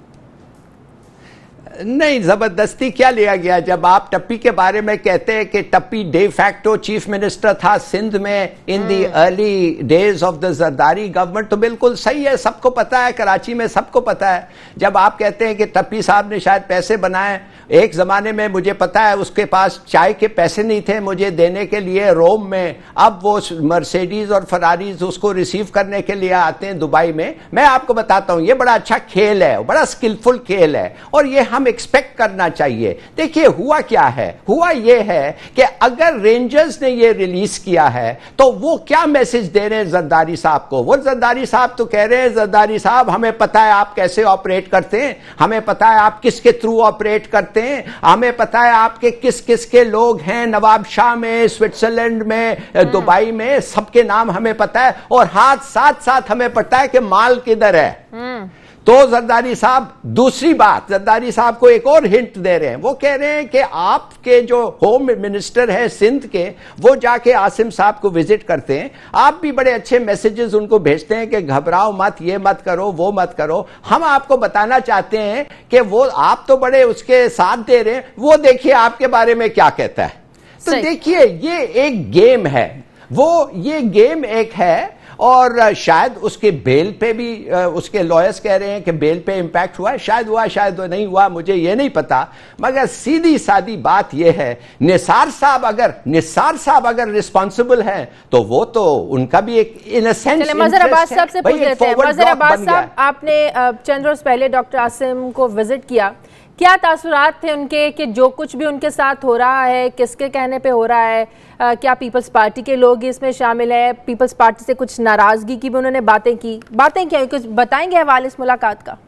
नहीं, जबरदस्ती क्या लिया गया? जब आप टप्पी के बारे में कहते हैं कि टप्पी डे फैक्टो चीफ मिनिस्टर था सिंध में in the early days of the Zardari government, तो बिल्कुल सही है, सबको पता है, कराची में सबको पता है। जब आप कहते हैं कि टप्पी साहब ने शायद पैसे बनाए, एक जमाने में मुझे पता है उसके पास चाय के पैसे नहीं थे मुझे देने के लिए रोम में, अब वो मर्सिडीज और फरारीज उसको रिसीव करने के लिए आते हैं दुबई में। मैं आपको बताता हूं, ये बड़ा अच्छा खेल है, बड़ा स्किलफुल खेल है और ये हम एक्सपेक्ट करना चाहिए। देखिए हुआ क्या है, हुआ ये है कि अगर रेंजर्स ने ये रिलीज किया है तो वो क्या मैसेज दे रहे हैं जरदारी साहब को? वो जरदारी साहब तो कह रहे हैं, जरदारी साहब हमें पता है आप कैसे ऑपरेट करते हैं, हमें पता है आप किसके थ्रू ऑपरेट करते हैं, हमें पता है आपके किस किस के लोग हैं, नवाब शाह में, स्विट्जरलैंड में, दुबई में, सबके नाम हमें पता है और हाथ साथ साथ हमें पता है कि माल किधर है। तो जरदारी साहब, दूसरी बात, जरदारी साहब को एक और हिंट दे रहे हैं, वो कह रहे हैं कि आपके जो होम मिनिस्टर हैं सिंध के, वो जाके आसिम साहब को विजिट करते हैं, आप भी बड़े अच्छे मैसेजेस उनको भेजते हैं कि घबराओ मत, ये मत करो, वो मत करो। हम आपको बताना चाहते हैं कि वो आप तो बड़े उसके साथ दे रहे हैं, वो देखिए आपके बारे में क्या कहता है। तो देखिए ये एक गेम है, वो ये गेम एक है और शायद उसके बेल पे भी उसके लॉयर्स कह रहे हैं कि बेल पे इम्पैक्ट हुआ है, शायद हुआ शायद नहीं हुआ, मुझे ये नहीं पता। मगर सीधी सादी बात यह है, निसार साहब अगर निसार साहब अगर रिस्पॉन्सिबल है तो वो तो उनका भी एक इन अ सेंस मजहर अब्बास साहब से पूछ लेते हैं। मजहर अब्बास साहब, आपने चंद रोज पहले डॉक्टर आसिम को विजिट किया, क्या तासुरात थे उनके कि जो कुछ भी उनके साथ हो रहा है किसके कहने पे हो रहा है? आ, क्या पीपल्स पार्टी के लोग इसमें शामिल हैं? पीपल्स पार्टी से कुछ नाराजगी की भी उन्होंने बातें की, बातें क्या कुछ बताएंगे हवाले इस मुलाकात का?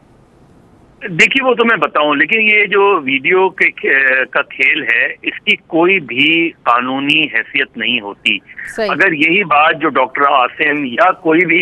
देखिए वो तो मैं बताऊं, लेकिन ये जो वीडियो के का खेल है इसकी कोई भी कानूनी हैसियत नहीं होती। अगर यही बात जो डॉक्टर आसिम या कोई भी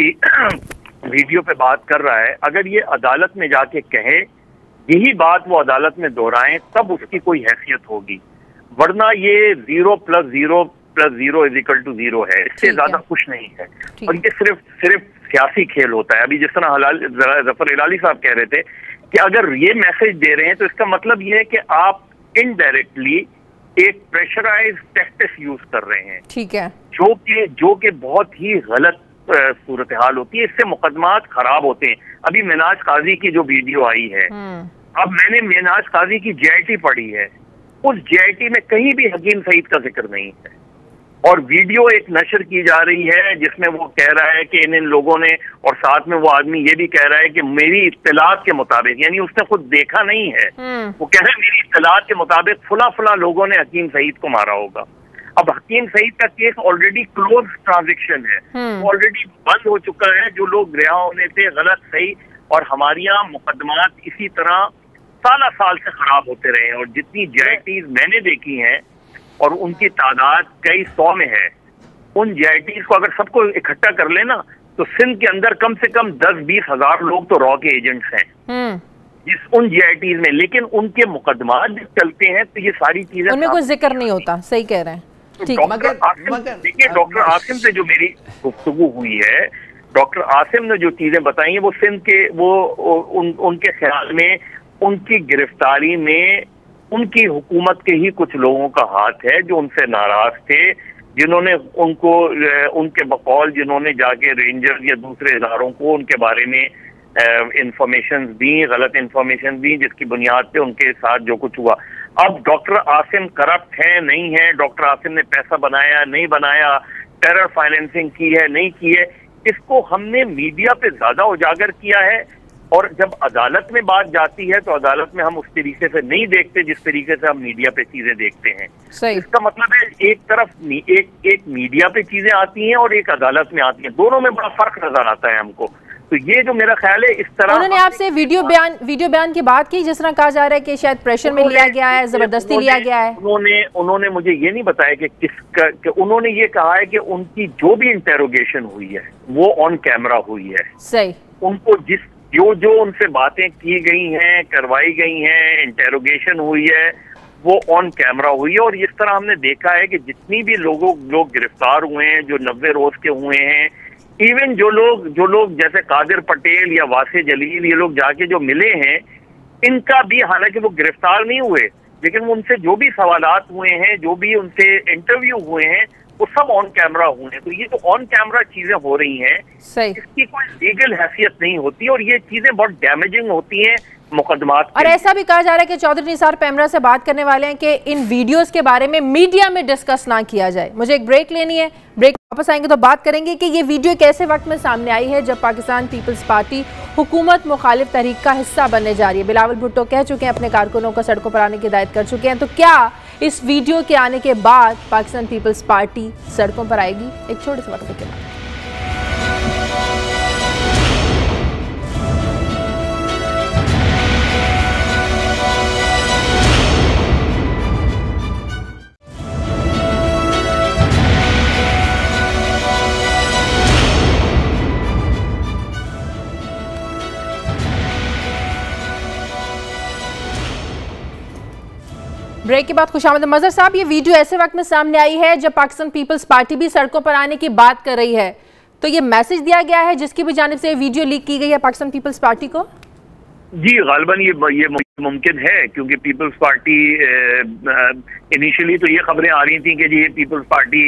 वीडियो पे बात कर रहा है, अगर ये अदालत में जाके कहे, यही बात वो अदालत में दोहराएं, तब उसकी कोई हैसियत होगी, वरना ये zero plus zero plus zero is equal to zero है, इससे ज्यादा कुछ नहीं है। और ये सिर्फ सिर्फ सियासी खेल होता है। अभी जिस तरह हलाल जफर इलाली साहब कह रहे थे कि अगर ये मैसेज दे रहे हैं तो इसका मतलब ये है कि आप इनडायरेक्टली एक प्रेशराइज टैक्टिस यूज कर रहे हैं, ठीक है, जो कि जो कि बहुत ही गलत सूरत हाल होती है। इससे मुकदमात खराब होते हैं। अभी मिनाज काजी की जो वीडियो आई है, अब मैंने मिनाज काजी की जे आई टी पढ़ी है, उस जे आई टी में कहीं भी हकीम सईद का जिक्र नहीं है, और वीडियो एक नशर की जा रही है जिसमें वो कह रहा है कि इन इन लोगों ने, और साथ में वो आदमी ये भी कह रहा है कि मेरी इत्तलात के मुताबिक, यानी उसने खुद देखा नहीं है, वो कह रहा है मेरी इत्तलात के मुताबिक फुला फुला लोगों ने हकीम सईद को मारा होगा। अब हकीम सईद का केस ऑलरेडी क्लोज ट्रांजेक्शन है, ऑलरेडी बंद हो चुका है। जो लोग रिहा होने थे गलत सही, और हमारे यहाँ मुकदमात इसी तरह साल साल से खराब होते रहे हैं। और जितनी जे आई टीज मैंने देखी हैं, और उनकी तादाद कई सौ में है, उन जे आई टीज को अगर सबको इकट्ठा कर लेना तो सिंध के अंदर कम से कम दस बीस हजार लोग तो रॉ के एजेंट्स हैं जिस उन जे आई टीज में, लेकिन उनके मुकदमात जब चलते हैं तो ये सारी चीजें उनमें कोई जिक्र नहीं होता। सही कह रहे हैं। डॉक्टर आसिम, देखिए डॉक्टर आसिम से जो मेरी गुफ्तगू हुई है, डॉक्टर आसिम ने जो चीजें बताई हैं वो सिंध के वो उन, उनके ख्याल में उनकी गिरफ्तारी में उनकी हुकूमत के ही कुछ लोगों का हाथ है जो उनसे नाराज थे, जिन्होंने उनको उनके बकौल जिन्होंने जाके रेंजर्स या दूसरे इदारों को उनके बारे में इंफॉर्मेशन दी, गलत इंफॉर्मेशन दी, जिसकी बुनियाद पे उनके साथ जो कुछ हुआ। अब डॉक्टर आसिम करप्ट है नहीं है, डॉक्टर आसिम ने पैसा बनाया नहीं बनाया, टेरर फाइनेंसिंग की है नहीं की है, इसको हमने मीडिया पे ज्यादा उजागर किया है। और जब अदालत में बात जाती है तो अदालत में हम उस तरीके से नहीं देखते जिस तरीके से हम मीडिया पे चीजें देखते हैं। सही। इसका मतलब है एक तरफ एक एक मीडिया पे चीजें आती हैं और एक अदालत में आती हैं, दोनों में बड़ा फर्क नजर आता है हमको। तो ये जो मेरा ख्याल है, इस तरह उन्होंने आपसे वीडियो बयान वीडियो बयान की बात की जिस तरह कहा जा रहा है कि शायद प्रेशर में लिया गया है, जबरदस्ती लिया गया है। उन्होंने उन्होंने मुझे ये नहीं बताया कि किसका कि उन्होंने ये कहा है कि उनकी जो भी इंटेरोगेशन हुई है वो ऑन कैमरा हुई है। सही। उनको जिस जो जो उनसे बातें की गई हैं, करवाई गई हैं, इंटेरोगेशन हुई है, वो ऑन कैमरा हुई है। और इस तरह हमने देखा है कि जितनी भी लोगों लोग गिरफ्तार हुए हैं जो नब्बे रोज के हुए हैं, इवन जो लोग जो लोग जैसे कादिर पटेल या वासे जलील, ये लोग जाके जो मिले हैं, इनका भी, हालांकि वो गिरफ्तार नहीं हुए, लेकिन उनसे जो भी सवालात हुए हैं, जो भी उनसे इंटरव्यू हुए हैं, वो सब ऑन कैमरा हुए हैं। तो ये जो ऑन कैमरा चीजें हो रही हैं, इसकी कोई लीगल हैसियत नहीं होती और ये चीजें बहुत डैमेजिंग होती हैं मुकदमात। और ऐसा भी कहा जा रहा है कि चौधरी निसार पैमरा से बात करने वाले हैं कि इन वीडियोस के बारे में मीडिया में डिस्कस ना किया जाए। मुझे एक ब्रेक लेनी है, ब्रेक वापस आएंगे तो बात करेंगे कि ये वीडियो कैसे वक्त में सामने आई है जब पाकिस्तान पीपल्स पार्टी हुकूमत मुखालिफ तहरीक का हिस्सा बनने जा रही है। बिलावल भुट्टो कह चुके हैं, अपने कारकुनों को सड़कों पर आने की हिदायत कर चुके हैं। तो क्या इस वीडियो के आने के बाद पाकिस्तान पीपल्स पार्टी सड़कों पर आएगी? एक छोटे से वक्त के बाद। ब्रेक के बाद खुशामद। मजहर साहब, ये वीडियो ऐसे वक्त में सामने आई है जब पाकिस्तान पीपल्स पार्टी भी सड़कों पर आने की बात कर रही है, तो ये मैसेज दिया गया है जिसकी भी जानिब से वीडियो लीक की गई है पाकिस्तान पीपल्स पार्टी को? जी गालिबन ये ये मुमकिन है, क्योंकि पीपल्स पार्टी इनिशियली तो ये खबरें आ रही थी कि जी ये पीपल्स पार्टी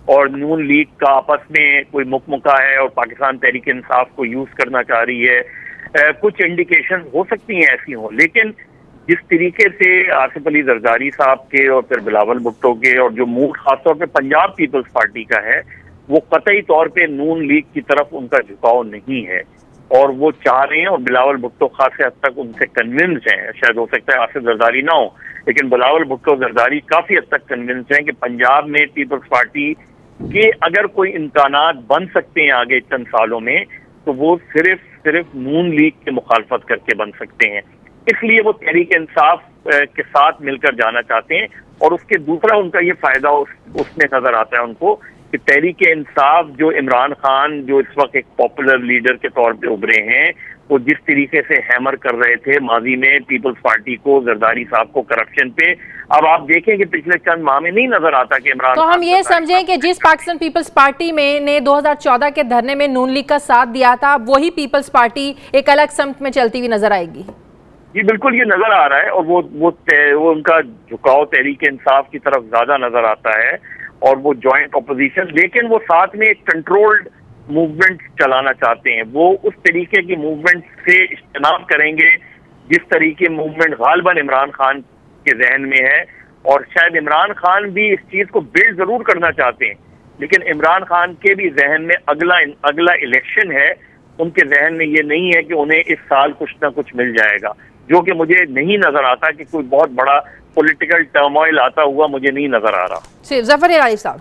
और नून लीग का आपस में कोई मुकमुका है और पाकिस्तान तहरीक इंसाफ को यूज करना चाह रही है, आ, कुछ इंडिकेशन हो सकती हैं ऐसी हो। लेकिन जिस तरीके से आसिफ अली जरदारी साहब के और फिर बिलावल भुट्टो के और जो मूड खासतौर पे पंजाब पीपल्स पार्टी का है, वो कतई तौर पे नून लीग की तरफ उनका झुकाव नहीं है और वो चाह रहे हैं, और बिलावल भुट्टो खास हद तक उनसे कन्विंस हैं। शायद हो सकता है आसिफ जरदारी ना हो, लेकिन बिलावल भुट्टो जरदारी काफी हद तक कन्विंस हैं कि पंजाब में पीपल्स पार्टी के अगर कोई इम्कानात बन सकते हैं आगे चंद सालों में, तो वो सिर्फ सिर्फ नून लीग की मुखालफत करके बन सकते हैं। इसलिए वो तहरीक इंसाफ के साथ मिलकर जाना चाहते हैं। और उसके दूसरा उनका ये फायदा उस, उसमें नजर आता है उनको कि तहरीक इंसाफ जो इमरान खान जो इस वक्त एक पॉपुलर लीडर के तौर पे उभरे हैं, वो जिस तरीके से हैमर कर रहे थे माजी में पीपल्स पार्टी को, जरदारी साहब को करप्शन पे, अब आप देखें कि पिछले चंद माह में नहीं नजर आता कि इमरान। तो हम ये समझें कि जिस पाकिस्तान पीपल्स पार्टी में ने दो हज़ार चौदह के धरने में नून लीग का साथ दिया था, वही पीपल्स पार्टी एक अलग समत में चलती हुई नजर आएगी। जी बिल्कुल, ये नजर आ रहा है और वो वो वो उनका झुकाव तहरीक इंसाफ की तरफ ज्यादा नजर आता है और वो जॉइंट ऑपोजिशन, लेकिन वो साथ में एक कंट्रोल्ड मूवमेंट चलाना चाहते हैं। वो उस तरीके की मूवमेंट से इज्तनाब करेंगे जिस तरीके मूवमेंट गालिबन इमरान खान के जहन में है, और शायद इमरान खान भी इस चीज को बिल्ड जरूर करना चाहते हैं, लेकिन इमरान खान के भी जहन में अगला अगला इलेक्शन है। उनके जहन में ये नहीं है कि उन्हें इस साल कुछ ना कुछ मिल जाएगा, जो कि मुझे नहीं नजर आता कि कोई बहुत बड़ा पॉलिटिकल टर्मोइल आता हुआ मुझे नहीं नजर आ रहा। सिर्फ जफर इलाही साहब,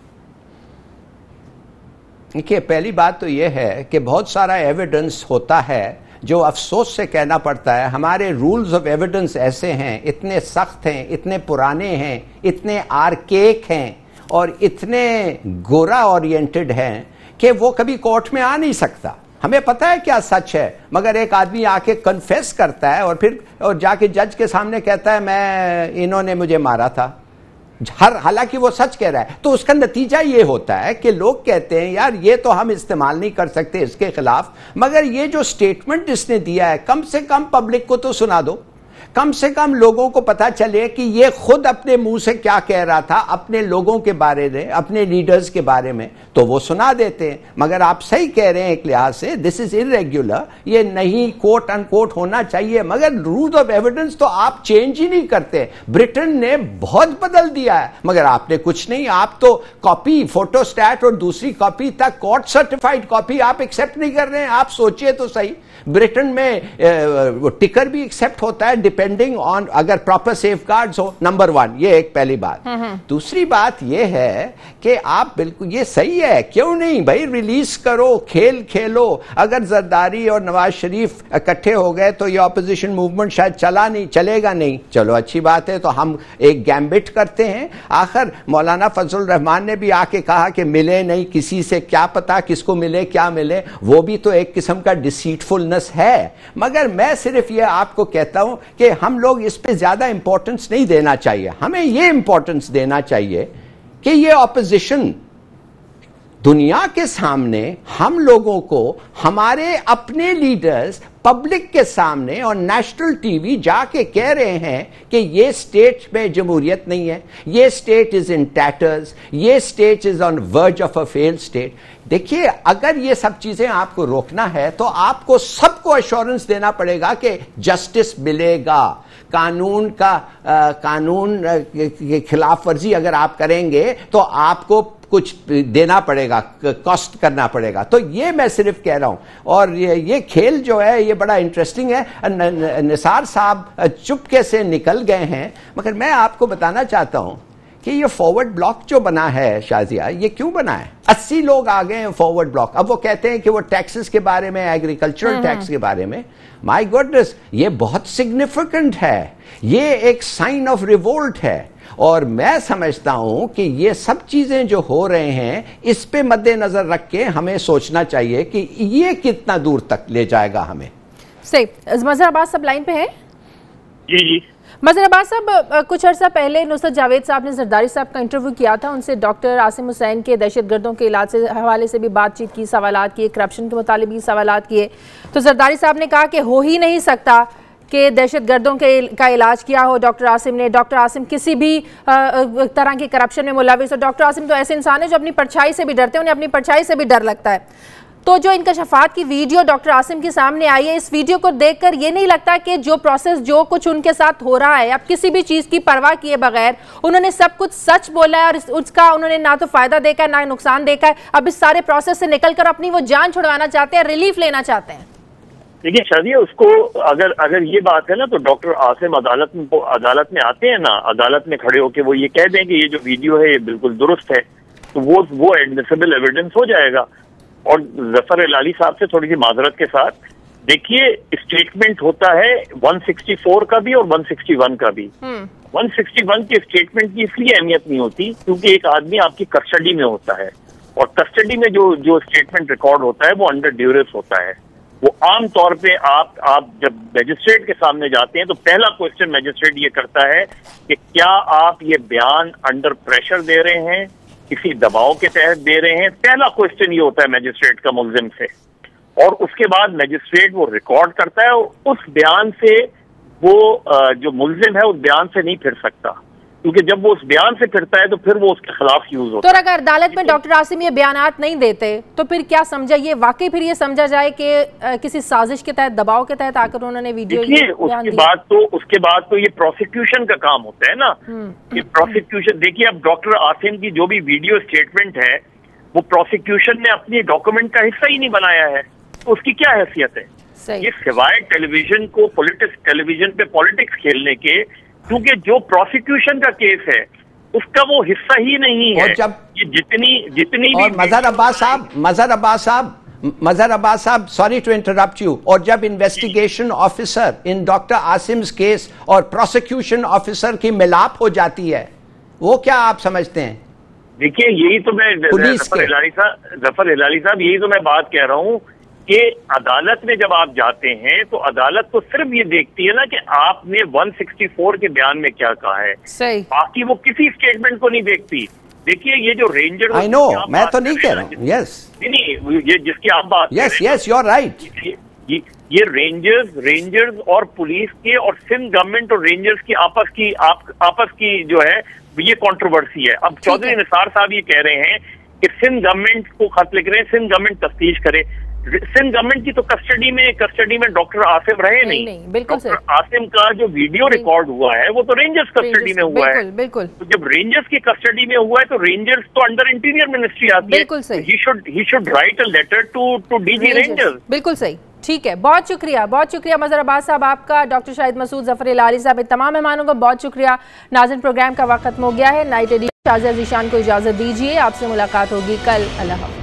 देखिए पहली बात तो यह है कि बहुत सारा एविडेंस होता है जो अफसोस से कहना पड़ता है, हमारे रूल्स ऑफ एविडेंस ऐसे हैं, इतने सख्त हैं, इतने पुराने हैं, इतने आर्केक हैं और इतने गोरा ओरिएंटेड हैं कि वो कभी कोर्ट में आ नहीं सकता। हमें पता है क्या सच है, मगर एक आदमी आके कन्फेस करता है और फिर और जाके जज के सामने कहता है मैं इन्होंने मुझे मारा था, हर हालांकि वो सच कह रहा है। तो उसका नतीजा ये होता है कि लोग कहते हैं यार ये तो हम इस्तेमाल नहीं कर सकते इसके खिलाफ, मगर ये जो स्टेटमेंट इसने दिया है कम से कम पब्लिक को तो सुना दो, कम से कम लोगों को पता चले कि ये खुद अपने मुंह से क्या कह रहा था अपने लोगों के बारे में, अपने लीडर्स के बारे में, तो वो सुना देते हैं। मगर आप सही कह रहे हैं एक लिहाज से, दिस इज इरेगुलर, ये नहीं कोट अनकोट होना चाहिए, मगर रूल्स ऑफ एविडेंस तो आप चेंज ही नहीं करते। ब्रिटेन ने बहुत बदल दिया है मगर आपने कुछ नहीं, आप तो कॉपी फोटोस्टैट और दूसरी कॉपी तक कोर्ट सर्टिफाइड कॉपी आप एक्सेप्ट नहीं कर रहे हैं। आप सोचिए तो सही, ब्रिटेन में वो टिकर भी एक्सेप्ट होता है डिपेंडिंग ऑन अगर प्रॉपर सेफगार्ड्स हो, नंबर वन, ये एक पहली बात। दूसरी बात ये है कि आप बिल्कुल ये सही है, क्यों नहीं भाई रिलीज करो, खेल खेलो। अगर जरदारी और नवाज शरीफ इकट्ठे हो गए तो ये ऑपोजिशन मूवमेंट शायद चला नहीं, चलेगा नहीं, चलो अच्छी बात है, तो हम एक गैम्बिट करते हैं। आखिर मौलाना फजल रहमान ने भी आके कहा कि मिले नहीं किसी से, क्या पता किसको मिले क्या मिले, वो भी तो एक किस्म का डिसीटफुल है। मगर मैं सिर्फ ये आपको कहता हूं कि हम लोग इस पे ज्यादा इंपॉर्टेंस नहीं देना चाहिए, हमें ये इंपॉर्टेंस देना चाहिए कि ये ऑपोजिशन दुनिया के सामने हम लोगों को हमारे अपने लीडर्स पब्लिक के सामने और नेशनल टीवी जाके कह रहे हैं कि ये स्टेट में जमहूरियत नहीं है, ये स्टेट इज इन टैटर्स, ये state is on verge of a failed state. देखिए अगर ये सब चीजें आपको रोकना है तो आपको सबको एश्योरेंस देना पड़ेगा कि जस्टिस मिलेगा। कानून का आ, कानून की खिलाफ वर्जी अगर आप करेंगे तो आपको कुछ देना पड़ेगा, कॉस्ट करना पड़ेगा। तो ये मैं सिर्फ कह रहा हूं, और ये, ये खेल जो है ये बड़ा इंटरेस्टिंग है। न, न, निसार साहब चुपके से निकल गए हैं, मगर मैं आपको बताना चाहता हूं कि ये फॉरवर्ड ब्लॉक जो बना है शाजिया, ये क्यों बना है? अस्सी लोग आ गए हैं फॉरवर्ड ब्लॉक। अब वो कहते हैं कि वो टैक्सेस के बारे में, एग्रीकल्चरल टैक्स के बारे में, माय गॉडनेस ये बहुत सिग्निफिकेंट है, ये एक साइन ऑफ रिवोल्ट है। और मैं समझता हूं कि ये सब चीजें जो हो रहे हैं इस पे मद्देनजर रख के हमें सोचना चाहिए कि ये कितना दूर तक ले जाएगा हमें। सही। मजहर अब्बास साहब लाइन पे हैं? जी जी मजहर अब्बास साहब, कुछ अर्सा पहले नुसरत जावेद साहब ने जरदारी साहब का इंटरव्यू किया था, उनसे डॉक्टर आसिम हुसैन के दहशतगर्दों के इलाज से हवाले से भी बातचीत की, सवालात किए, करप्शन के मुतालिक भी सवालात किए। तो जरदारी साहब ने कहा कि हो ही नहीं सकता कि दहशत गर्दों के का इलाज किया हो डॉक्टर आसिम ने, डॉक्टर आसिम किसी भी तरह के करप्शन में मुलविस हो। डॉक्टर आसिम तो ऐसे इंसान है जो अपनी परछाई से भी डरते हैं, उन्हें अपनी परछाई से भी डर लगता है। तो जो इंकशाफात की वीडियो डॉक्टर आसिम के सामने आई है, इस वीडियो को देखकर ये नहीं लगता कि जो प्रोसेस जो कुछ उनके साथ हो रहा है, अब किसी भी चीज़ की परवाह किए बगैर उन्होंने सब कुछ सच बोला है और उसका उन्होंने ना तो फायदा देखा है ना नुकसान देखा है, अब इस सारे प्रोसेस से निकलकर अपनी वो जान छुड़वाना चाहते हैं, रिलीफ लेना चाहते हैं। देखिए शादिया, उसको अगर अगर ये बात है ना, तो डॉक्टर आसिम अदालत में अदालत में आते हैं ना, अदालत में खड़े होकर वो ये कह दें कि ये जो वीडियो है ये बिल्कुल दुरुस्त है, तो वो वो एडमिसिबल एविडेंस हो जाएगा। और जफर इलाली साहब से थोड़ी सी माजरत के साथ, देखिए स्टेटमेंट होता है एक सौ चौंसठ का भी और एक सौ इकसठ का भी। एक सौ इकसठ के स्टेटमेंट की इसलिए अहमियत नहीं होती क्योंकि एक आदमी आपकी कस्टडी में होता है, और कस्टडी में जो जो स्टेटमेंट रिकॉर्ड होता है वो अंडर ड्यूरेस होता है। वो आम तौर पे आप आप जब मैजिस्ट्रेट के सामने जाते हैं तो पहला क्वेश्चन मैजिस्ट्रेट ये करता है कि क्या आप ये बयान अंडर प्रेशर दे रहे हैं, किसी दबाव के तहत दे रहे हैं। पहला क्वेश्चन ये होता है मैजिस्ट्रेट का मुल्जिम से, और उसके बाद मैजिस्ट्रेट वो रिकॉर्ड करता है, और उस बयान से वो जो मुल्जिम है उस बयान से नहीं फिर सकता, क्योंकि जब वो उस बयान से फिरता है तो फिर वो उसके खिलाफ यूज होता है। तो अगर अदालत में डॉक्टर आसिम ये बयानात नहीं देते तो फिर क्या समझा, ये वाकई फिर ये समझा जाए कि किसी साजिश के तहत, दबाव के तहत आकर उन्होंने वीडियो देखिए उसके बाद तो उसके बाद तो ये प्रोसिक्यूशन का काम होता है ना, ये प्रोसिक्यूशन। देखिए अब डॉक्टर आसिम की जो भी वीडियो स्टेटमेंट है वो प्रोसिक्यूशन ने अपनी डॉक्यूमेंट का हिस्सा ही नहीं बनाया है, तो उसकी क्या हैसियत है। ये सिवाय टेलीविजन को पॉलिटिक्स टेलीविजन पे पॉलिटिक्स खेलने के, क्योंकि जो प्रोसिक्यूशन का केस है उसका वो हिस्सा ही नहीं है। और जब ये जितनी जितनी और मजहर अब्बास साहब मजहर अब्बास साहब मजहर अब्बास साहब सॉरी टू इंटरप्ट यू, और जब investigation officer in doctor Asim's case और प्रोसिक्यूशन ऑफिसर की मिलाप हो जाती है, वो क्या आप समझते हैं? देखिए यही तो मैं जफर इलाली साहब जफर इलाली साहब यही तो मैं बात कह रहा हूँ कि अदालत में जब आप जाते हैं तो अदालत तो सिर्फ ये देखती है ना कि आपने एक सौ चौंसठ के बयान में क्या कहा है, सही। बाकी वो किसी स्टेटमेंट को नहीं देखती। देखिए ये जो रेंजर, आई नो, मैं तो नहीं कह रहा हूँ, यस नहीं, ये जिसकी आप बात, yes yes you are right, ये ये रेंजर्स रेंजर्स और पुलिस के और सिंध गवर्नमेंट और रेंजर्स की आपस की आप, आपस की जो है ये कंट्रोवर्सी है। अब चौधरी निसार साहब ये कह रहे हैं कि सिंध गवर्नमेंट को खत लिख रहे हैं, सिंध गवर्नमेंट तफ्तीश करे। सिंध गवर्नमेंट की तो कस्टडी में कस्टडी में डॉक्टर आसिम रहे नहीं, नहीं, नहीं डॉक्टर आसिम का जो वीडियो रिकॉर्ड हुआ है वो तो रेंजर्स कस्टडी में हुआ है। बिल्कुल, तो जब रेंजर्स की कस्टडी में हुआ है तो रेंजर्स तो अंडर इंटीरियर मिनिस्ट्री आती है, he should he should write a letter to to DG rangers. बिल्कुल सही, ठीक है, बहुत शुक्रिया बहुत शुक्रिया मजहर अब्बास साहब आपका, डॉक्टर शाहिद मसूद, जफर इलाली साहब, तमाम मेहमानों का बहुत शुक्रिया। नाज़रीन, प्रोग्राम का वक्त खत्म हो गया है। नाइट एडिशन शाज़िया ज़ीशान को इजाज़त दीजिए, आपसे मुलाकात होगी कल। अल्लाह हाफ़िज़।